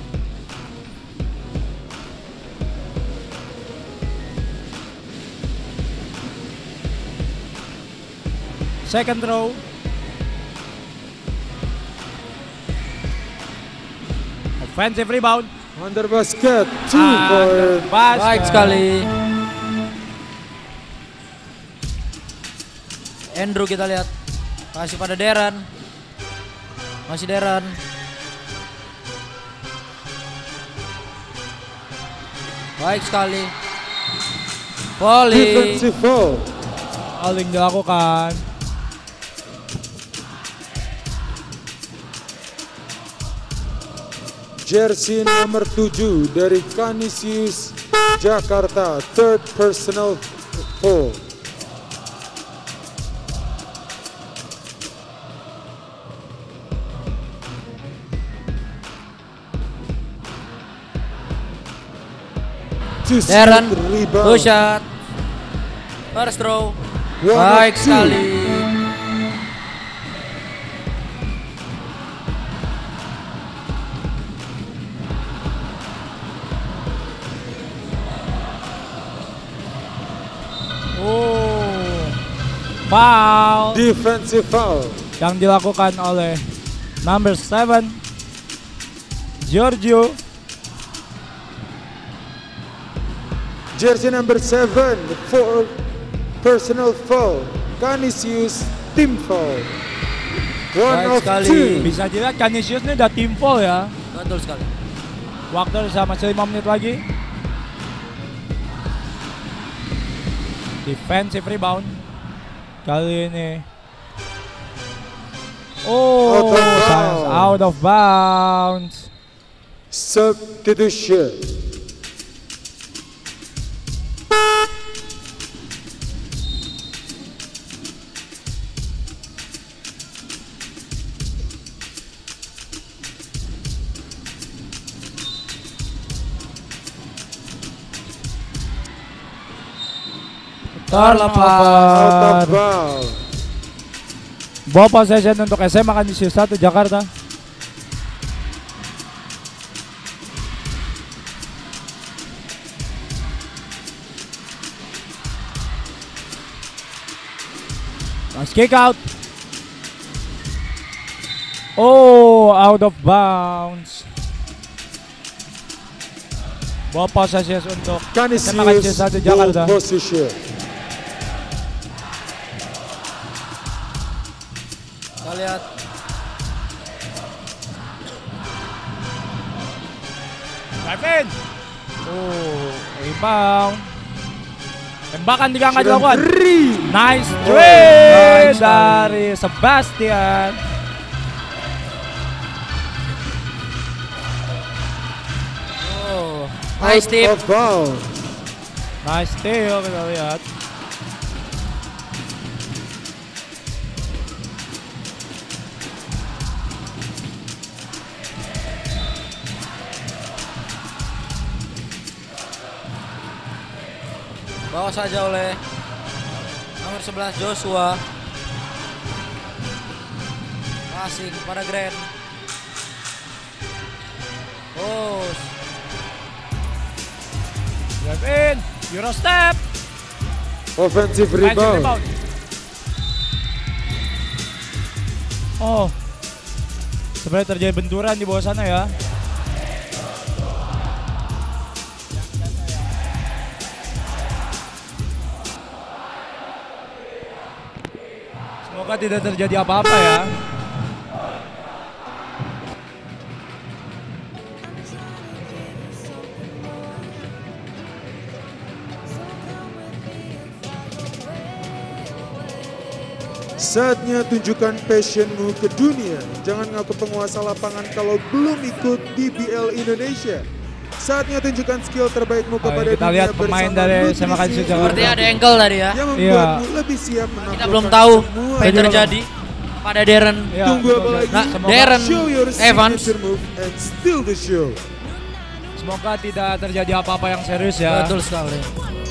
Second throw. Offensive rebound. Under basket. Two Under point. basket. Baik sekali. Andrew kita lihat. Kasih pada Darren. Masih Darren. Baik sekali. Volley. Defensive foul. Fouling dilakukan. Jersey nomor tujuh dari Canisius Jakarta. Third personal foul. To Darren. shoot, rebound. Two shot. First throw. One Baik of two. sekali. Oh. Foul. Defensive foul. Yang dilakukan oleh number seven Giorgio. Jersey number seven, four personal foul. Canisius team foul. One Baik of sekali. two. Bisa dilihat Canisius ini udah tim foul ya. Betul sekali. Waktu sama masih lima menit lagi. Defensive rebound. Kali ini. Oh, Out of sayang, bounds. out of bounds. Substitution. Terlepas. Ball possession untuk S M A Kanisius satu Jakarta. Nice kick out. Oh, out of bounds. Ball possession untuk S M A Kanisius satu Jakarta. Kita lihat. Kevin. Oh, rebound. Tembakan tiga angka dilakukan. Nice three nice dari Sebastian. Oh, nice tip. Nice steal kita lihat. Bawa saja oleh nomor sebelas Joshua. Passing kepada Grant. Oh. Drive in, Euro step. Offensive rebound. rebound. Oh. Sebenarnya terjadi benturan di bawah sana ya. Semoga tidak terjadi apa-apa ya. Saatnya tunjukkan passionmu ke dunia. Jangan ngaku penguasa lapangan kalau belum ikut D B L Indonesia. Saatnya tunjukkan skill terbaikmu kepada kita dunia lihat pemain dari S M A Kanisius Jakarta. Seperti ada ankle tadi ya. Yang membuatmu lebih siap menaklukkan Kita belum tahu semua apa yang terjadi pada Darren. Ya, Tunggu apa lagi? Nah, Darren Show your Evans. signature move and steal the show. Semoga tidak terjadi apa-apa yang serius ya. Betul sekali.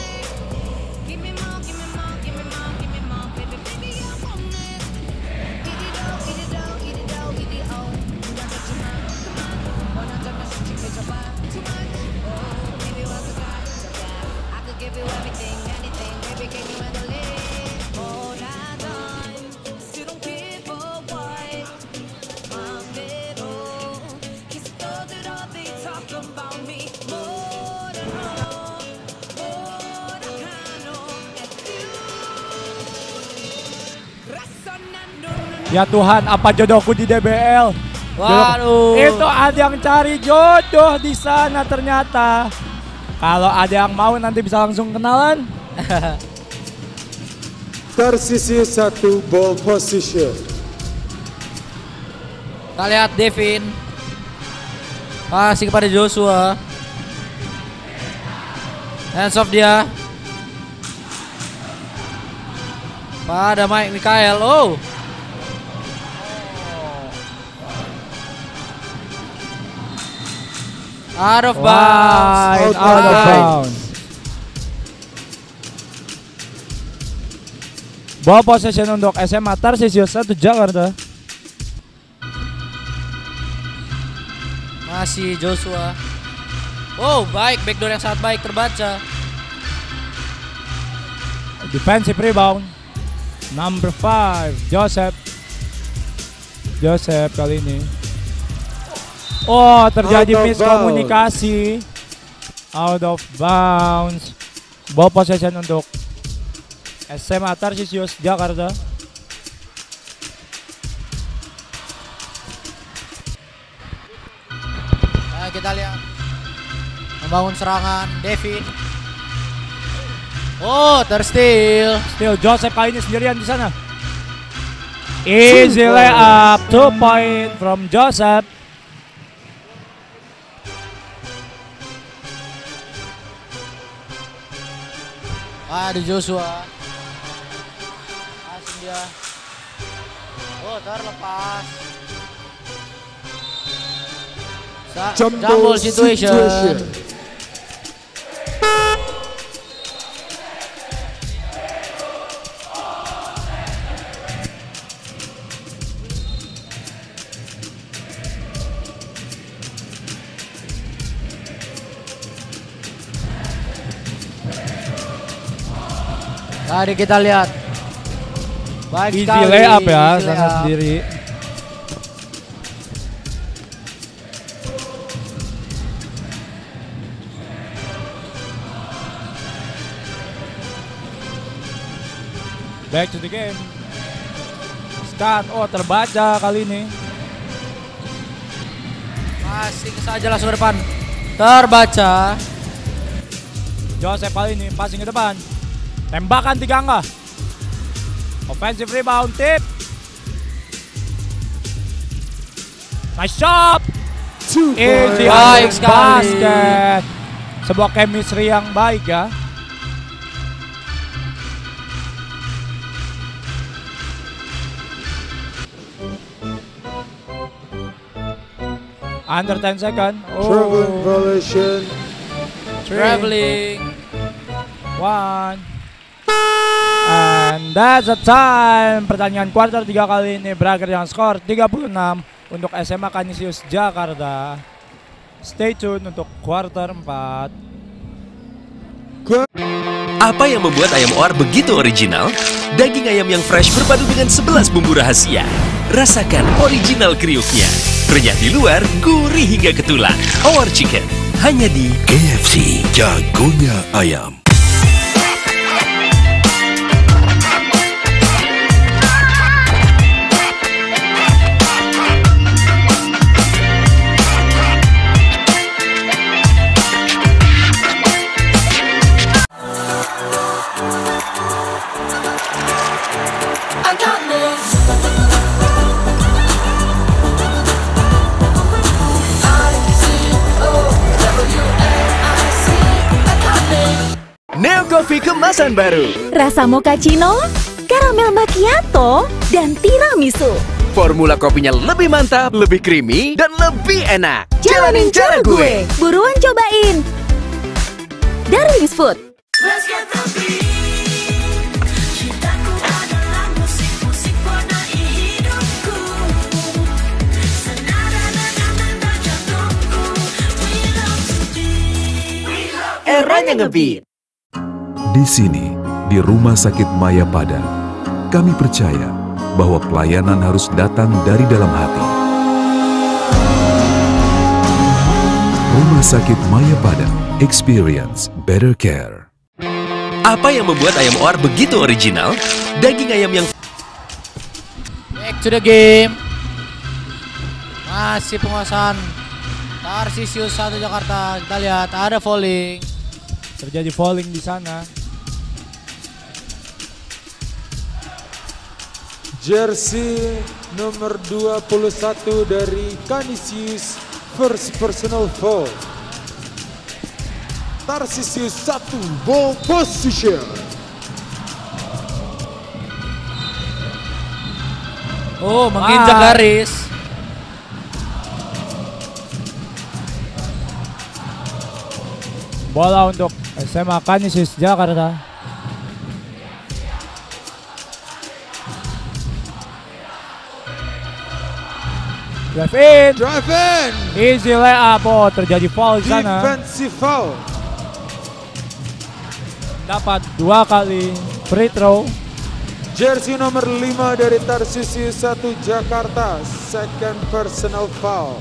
Ya Tuhan, apa jodohku di D B L? Waduh. Itu ada yang cari jodoh di sana ternyata. Kalau ada yang mau nanti bisa langsung kenalan. Tarsisius satu ball position. Kita lihat Devin. Kasih kepada Joshua. Hands off dia. Pada Mike Mikael. Oh. Out of bounds. Out, out of bounds. Ball possession untuk S M A Tarsisius satu Jakarta. Masih Joshua. Oh, baik, backdoor yang sangat baik terbaca. Defensive rebound. Number five, Joseph. Joseph kali ini. Oh, terjadi miskomunikasi. Out of bounds. Ball possession untuk S M A Tarsisius Jakarta. Nah, kita lihat membangun serangan Devin. Oh, tersteal. Steal Joseph kali ini sendirian di sana. Easy layup, two point from Joseph. Ada Joshua. Asing dia. Oh, terlepas. Sa jumble situation. situation. Tadi kita lihat. Baik Easy sekali. layup ya, Easy sana layup. sendiri. Back to the game. Start. Oh, terbaca kali ini. Passing saja langsung ke depan. Terbaca. Joseph kali ini passing ke depan. Tembakan tiga angka. Offensive rebound tip. Nice shot. Easy Baik sekali. basket. Sebuah chemistry yang baik ya. Under ten second. Traveling violation. Traveling. One. And that's the time. Pertandingan quarter tiga kali ini berakhir dengan skor tiga puluh enam untuk S M A Canisius Jakarta. Stay tune untuk quarter empat. Apa yang membuat ayam O A R begitu original? Daging ayam yang fresh berpadu dengan sebelas bumbu rahasia. Rasakan original kriuknya. Renyah di luar, gurih hingga ke tulang. O A R Chicken, hanya di K F C, jagonya ayam. Neo Coffee kemasan baru. Rasa mochaccino, karamel macchiato, dan tiramisu. Formula kopinya lebih mantap, lebih creamy, dan lebih enak. Jalanin cara gue. Buruan cobain. Darwin's Food. Eranya ngebeat. Di sini, di Rumah Sakit Maya Pada, kami percaya bahwa pelayanan harus datang dari dalam hati. Rumah Sakit Maya Pada, experience better care. Apa yang membuat ayam O A R begitu original? Daging ayam yang Back to the game. Masih penguasaan Tarsisius satu Jakarta. Kita lihat ada falling. Terjadi falling di sana. Jersey nomor dua puluh satu dari Canisius, first personal foul. Tarsisius satu, ball position. Oh, menginjak Ah. garis. Bola untuk S M A Canisius Jakarta. Drive in. Drive in. Easy layup. Oh, terjadi foul di sana. Defensive foul. Dapat dua kali free throw. Jersey nomor lima dari Tarsisius satu Jakarta, second personal foul.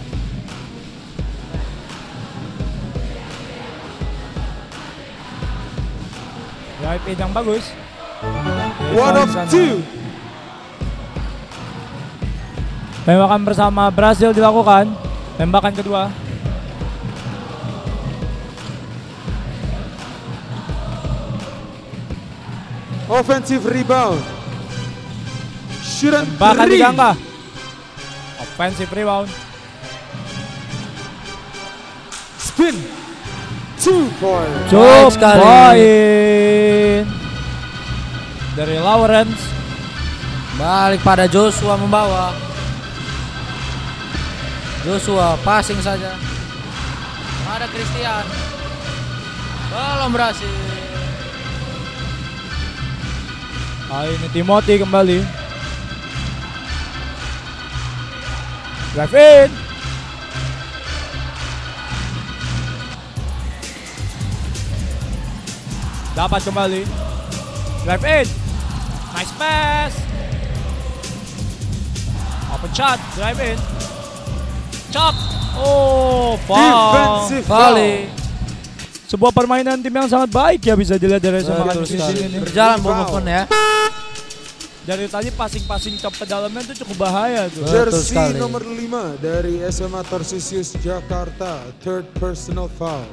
Drive in yang bagus. One of two. Tembakan bersama berhasil dilakukan. Tembakan kedua. Offensive rebound. Shoot and Tembakan three. tiga angka. Offensive rebound. Spin. Two point. Cukup sekali. poin dari Lawrence. Balik pada Joshua membawa. Joshua passing saja. Ada Christian. Belum berhasil. Kali ini Timothy kembali. Drive in. Dapat kembali. Drive in. Nice pass. Open shot. Drive in. Chop. Oh, foul. Defensive Volley. Sebuah permainan tim yang sangat baik ya bisa dilihat dari S M A Kansas ini. Berjalan movement ya. Dari tadi passing-passing chop ke dalamnya itu cukup bahaya tuh. Jersey nomor lima dari S M A Tarsius Jakarta, third personal foul.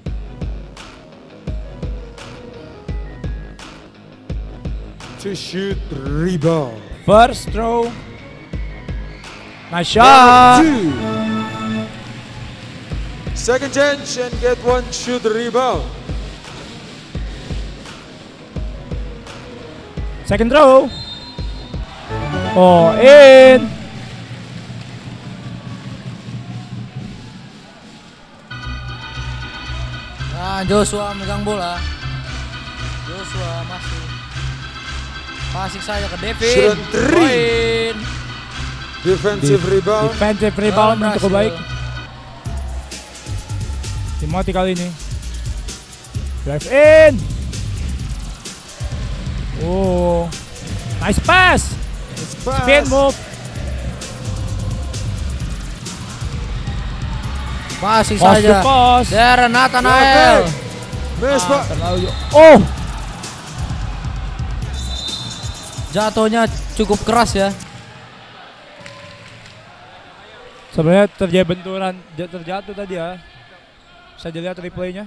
To shoot rebound. First throw. Nice shot. Two. Second chance and get one shoot rebound. Second throw. Oh, in. Nah, Joshua megang bola. Joshua masuk. Passing saja ke Devin. Shoot three. Poin. Defensive rebound. Defensive rebound Oh, yang cukup berhasil. baik. Timothy kali ini. Drive in. Oh. Nice pass. Nice pass. Spin move. Passing Post to saja. post. Darren Nathanael. Miss, Pak. Terlalu. Oh. Jatuhnya cukup keras ya. Sebenarnya terjadi benturan j- terjatuh tadi ya. Bisa dilihat replaynya.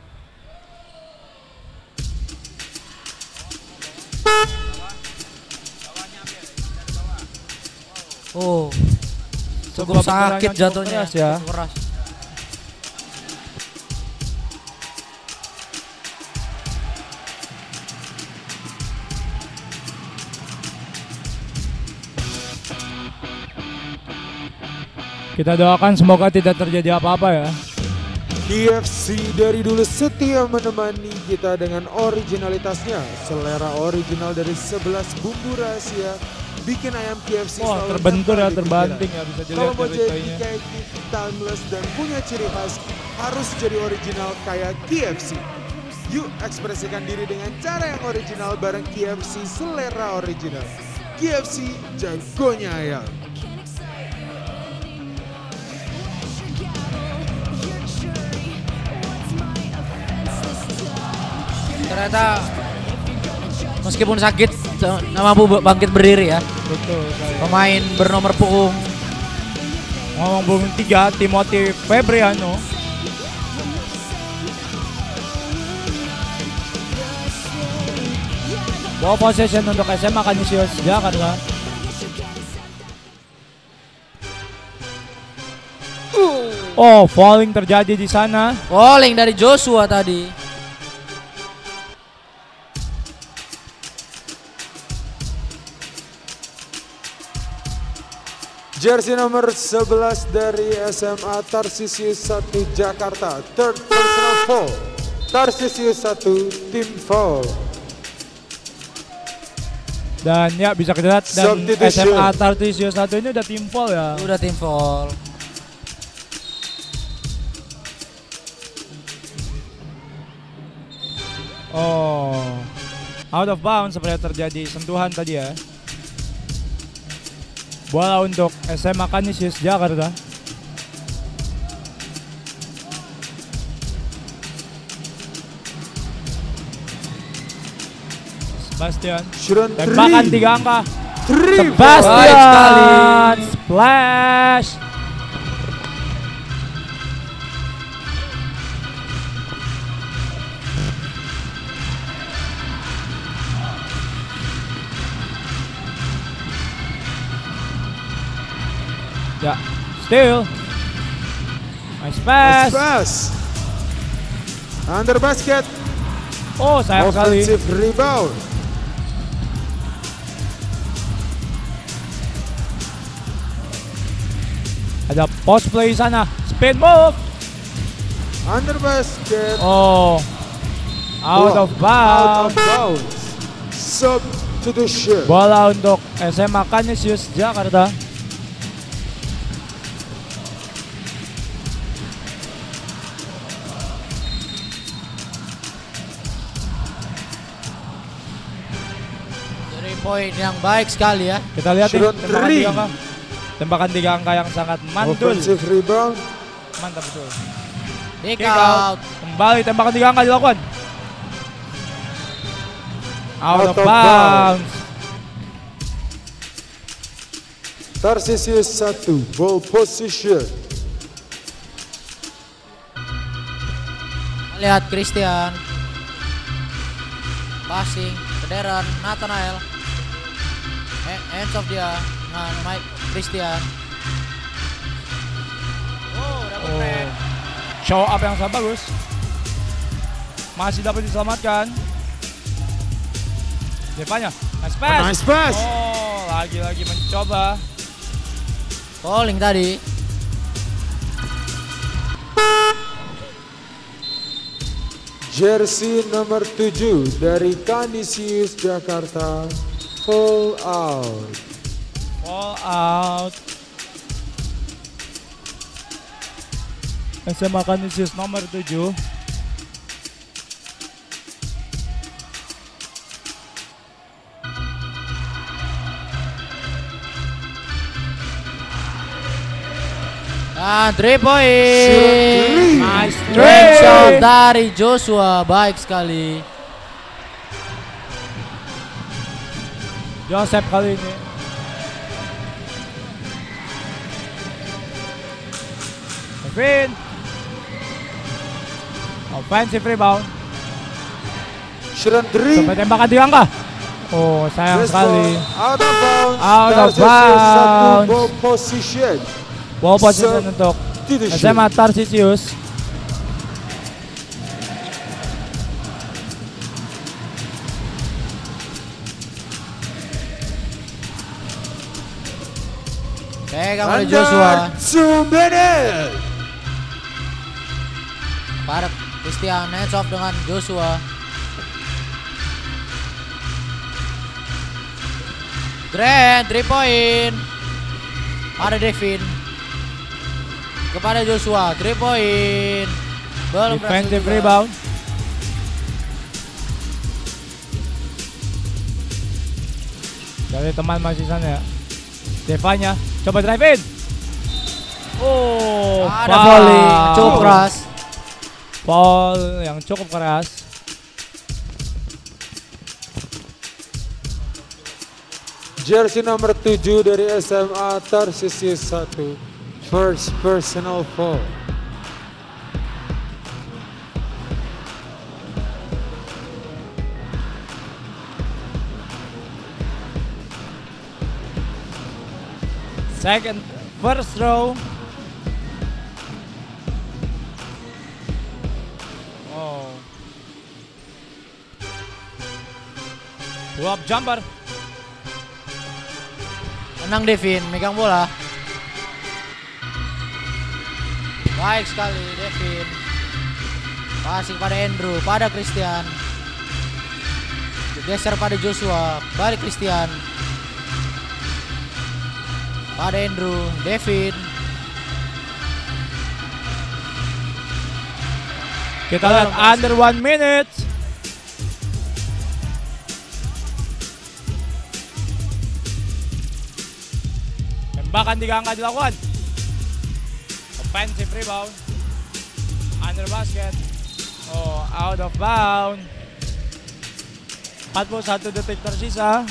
Oh. Sebuah Cukup benturan sakit yang cukup jatuhnya. keras ya. Cukup keras. Kita doakan semoga tidak terjadi apa-apa ya. K F C dari dulu setia menemani kita dengan originalitasnya. Selera original dari sebelas bumbu rahasia bikin ayam K F C Wah, selalu terbentur nempel ya, di terbanting pikiran. ya, bisa dilihat Kalau mau dari jadi replaynya. kayak gitu, timeless dan punya ciri khas, harus jadi original kayak K F C. Yuk ekspresikan diri dengan cara yang original bareng K F C selera original. K F C jagonya ayam. Ternyata meskipun sakit nggak mampu bangkit berdiri ya. Betul. Pemain bernomor punggung Ngomong punggung tiga, Timothy Febriano. Ball possession untuk S M A Kansas Jakarta. Oh, falling terjadi di sana. Falling dari Joshua tadi. Jersey nomor sebelas dari S M A Tarsius satu Jakarta, third personal foul. Tarsius satu tim foul. Dan ya bisa kita lihat dan S Substitution. M A Tarsius satu ini udah tim foul ya. Udah tim foul. Oh, out of bounds seperti terjadi sentuhan tadi ya. Bola untuk S M A Kansas Jakarta. Sebastian. Tembakan tiga angka. Three. Sebastian. Splash. Ya, still. Nice pass. Nice pass. Under basket. Oh, sayang sekali. Offensive rebound. Ada post play sana. Spin move. Under basket. Oh. Out Bola of bounds. Out of bounds. Substitution. Bola untuk S M A Kansas Jakarta. point yang baik sekali ya. Kita lihat nih, Shot tembakan three. tiga angka. Tembakan tiga angka yang sangat mantul. Offensive rebound. Mantap betul. Kick Kick out. out. Kembali tembakan tiga angka dilakukan. Out, of bounds. Tarsisius satu, ball position. Lihat Christian. Passing ke Darren, Nathanael. Ha- Hands off dia dengan Mike Christian. Oh, dapat Oh. red. Show up yang sangat bagus. Masih dapat diselamatkan. Devanya, nice pass. Nice pass. Oh, lagi-lagi mencoba. Calling tadi. Jersey nomor tujuh dari Canisius Jakarta, full out. All out. S M A Canisius nomor tujuh. Dan three point. Nice Straight three. shot dari Joshua, baik sekali. Joseph kali ini. Kevin. Offensive rebound. Shot three. Sampai tembakan tiga angka. Oh, sayang This sekali. ball out of bounds. Out of Tarsisius satu, bounds. ball position. Ball position untuk S M A Tarsisius. Pegang oleh Joshua. Two minutes. Pada Christian, hands off dengan Joshua. Grant, three point. Pada Devin. Kepada Joshua, three point. Belum berhasil Defensive juga. rebound. Dari teman masih sana ya. Devanya coba drive in. Oh, Ada foul. volley, cukup keras. Foul yang cukup keras. Jersey nomor tujuh dari S M A Tarsisius satu, first personal foul. Second, first row. Oh. Pull up jumper. Menang Devin, megang bola. Baik sekali Devin. Passing pada Andrew, pada Christian. Geser pada Joshua, balik Christian. Pada Andrew, Devin. Kita lihat under one minute. Tembakan tiga angka dilakukan. Offensive rebound. Under basket. Oh, out of bound. empat puluh satu detik tersisa.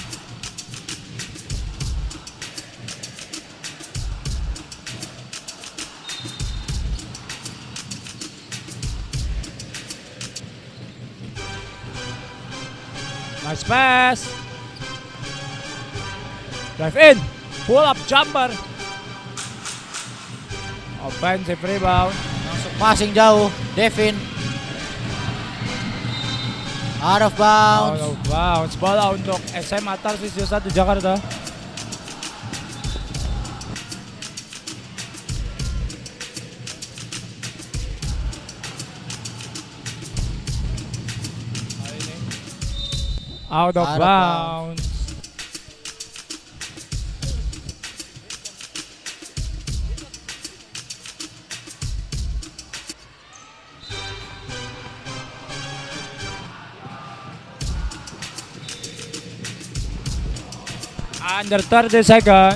Nice pass. Drive in. Pull up jumper. Offensive rebound. Langsung passing jauh, Devin. Out of bounds. Out of bounds. Bola untuk S M A Tarsisius satu Jakarta. Out of Out of bounds. Under thirty second.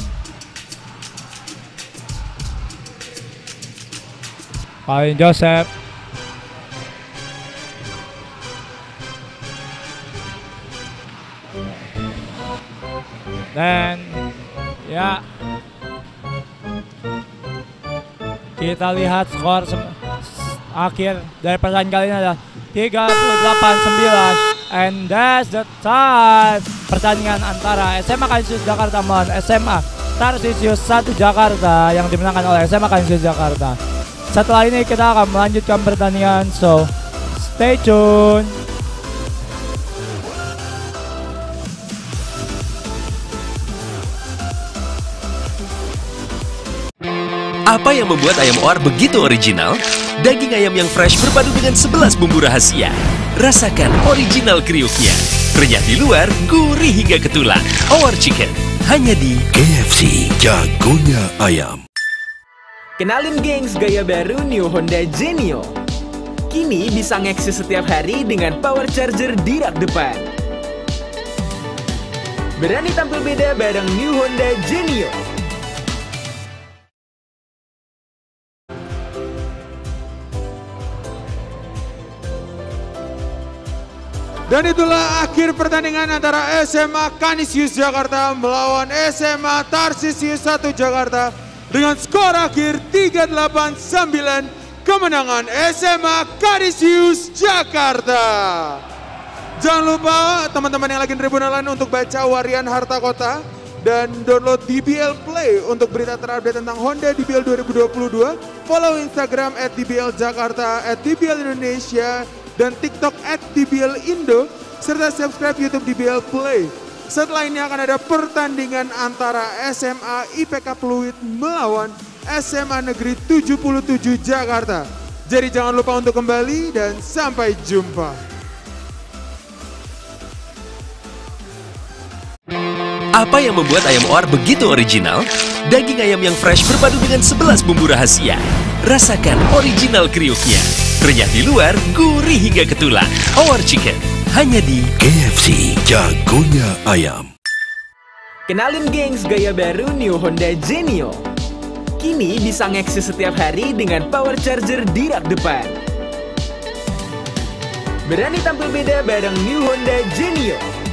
Colin Joseph. Dan ya kita lihat skor akhir dari pertandingan kali ini adalah tiga puluh delapan sembilan, and that's the time. Pertandingan antara S M A Kanisius Jakarta melawan S M A Tarsisius satu Jakarta yang dimenangkan oleh S M A Kanisius Jakarta. Setelah ini kita akan melanjutkan pertandingan, so stay tune. Apa yang membuat ayam O R begitu original? Daging ayam yang fresh berpadu dengan sebelas bumbu rahasia. Rasakan original kriuknya. Renyah di luar, gurih hingga ke tulang. O R Chicken, hanya di K F C, jagonya ayam. Kenalin gengs gaya baru New Honda Genio. Kini bisa ngeksis setiap hari dengan power charger di rak depan. Berani tampil beda bareng New Honda Genio. Dan itulah akhir pertandingan antara S M A Kanisius Jakarta melawan S M A Tarsisius satu Jakarta dengan skor akhir tiga delapan sembilan, kemenangan S M A Kanisius Jakarta. Jangan lupa teman-teman yang lagi tribun online untuk baca Warian Harta Kota dan download D B L Play untuk berita terupdate tentang Honda D B L dua ribu dua puluh dua. Follow Instagram at D B L Jakarta, at D B L Indonesia, dan TikTok at D B L Indo, serta subscribe YouTube D B L Play. Setelah ini akan ada pertandingan antara S M A I P K Pluit melawan S M A Negeri tujuh puluh tujuh Jakarta. Jadi jangan lupa untuk kembali dan sampai jumpa. Apa yang membuat ayam O R begitu original? Daging ayam yang fresh berpadu dengan sebelas bumbu rahasia. Rasakan original kriuknya. Renyah di luar, gurih hingga ke tulang. O R Chicken, hanya di K F C, jagonya ayam. Kenalin gengs gaya baru New Honda Genio. Kini bisa ngeksis setiap hari dengan power charger di rak depan. Berani tampil beda bareng New Honda Genio.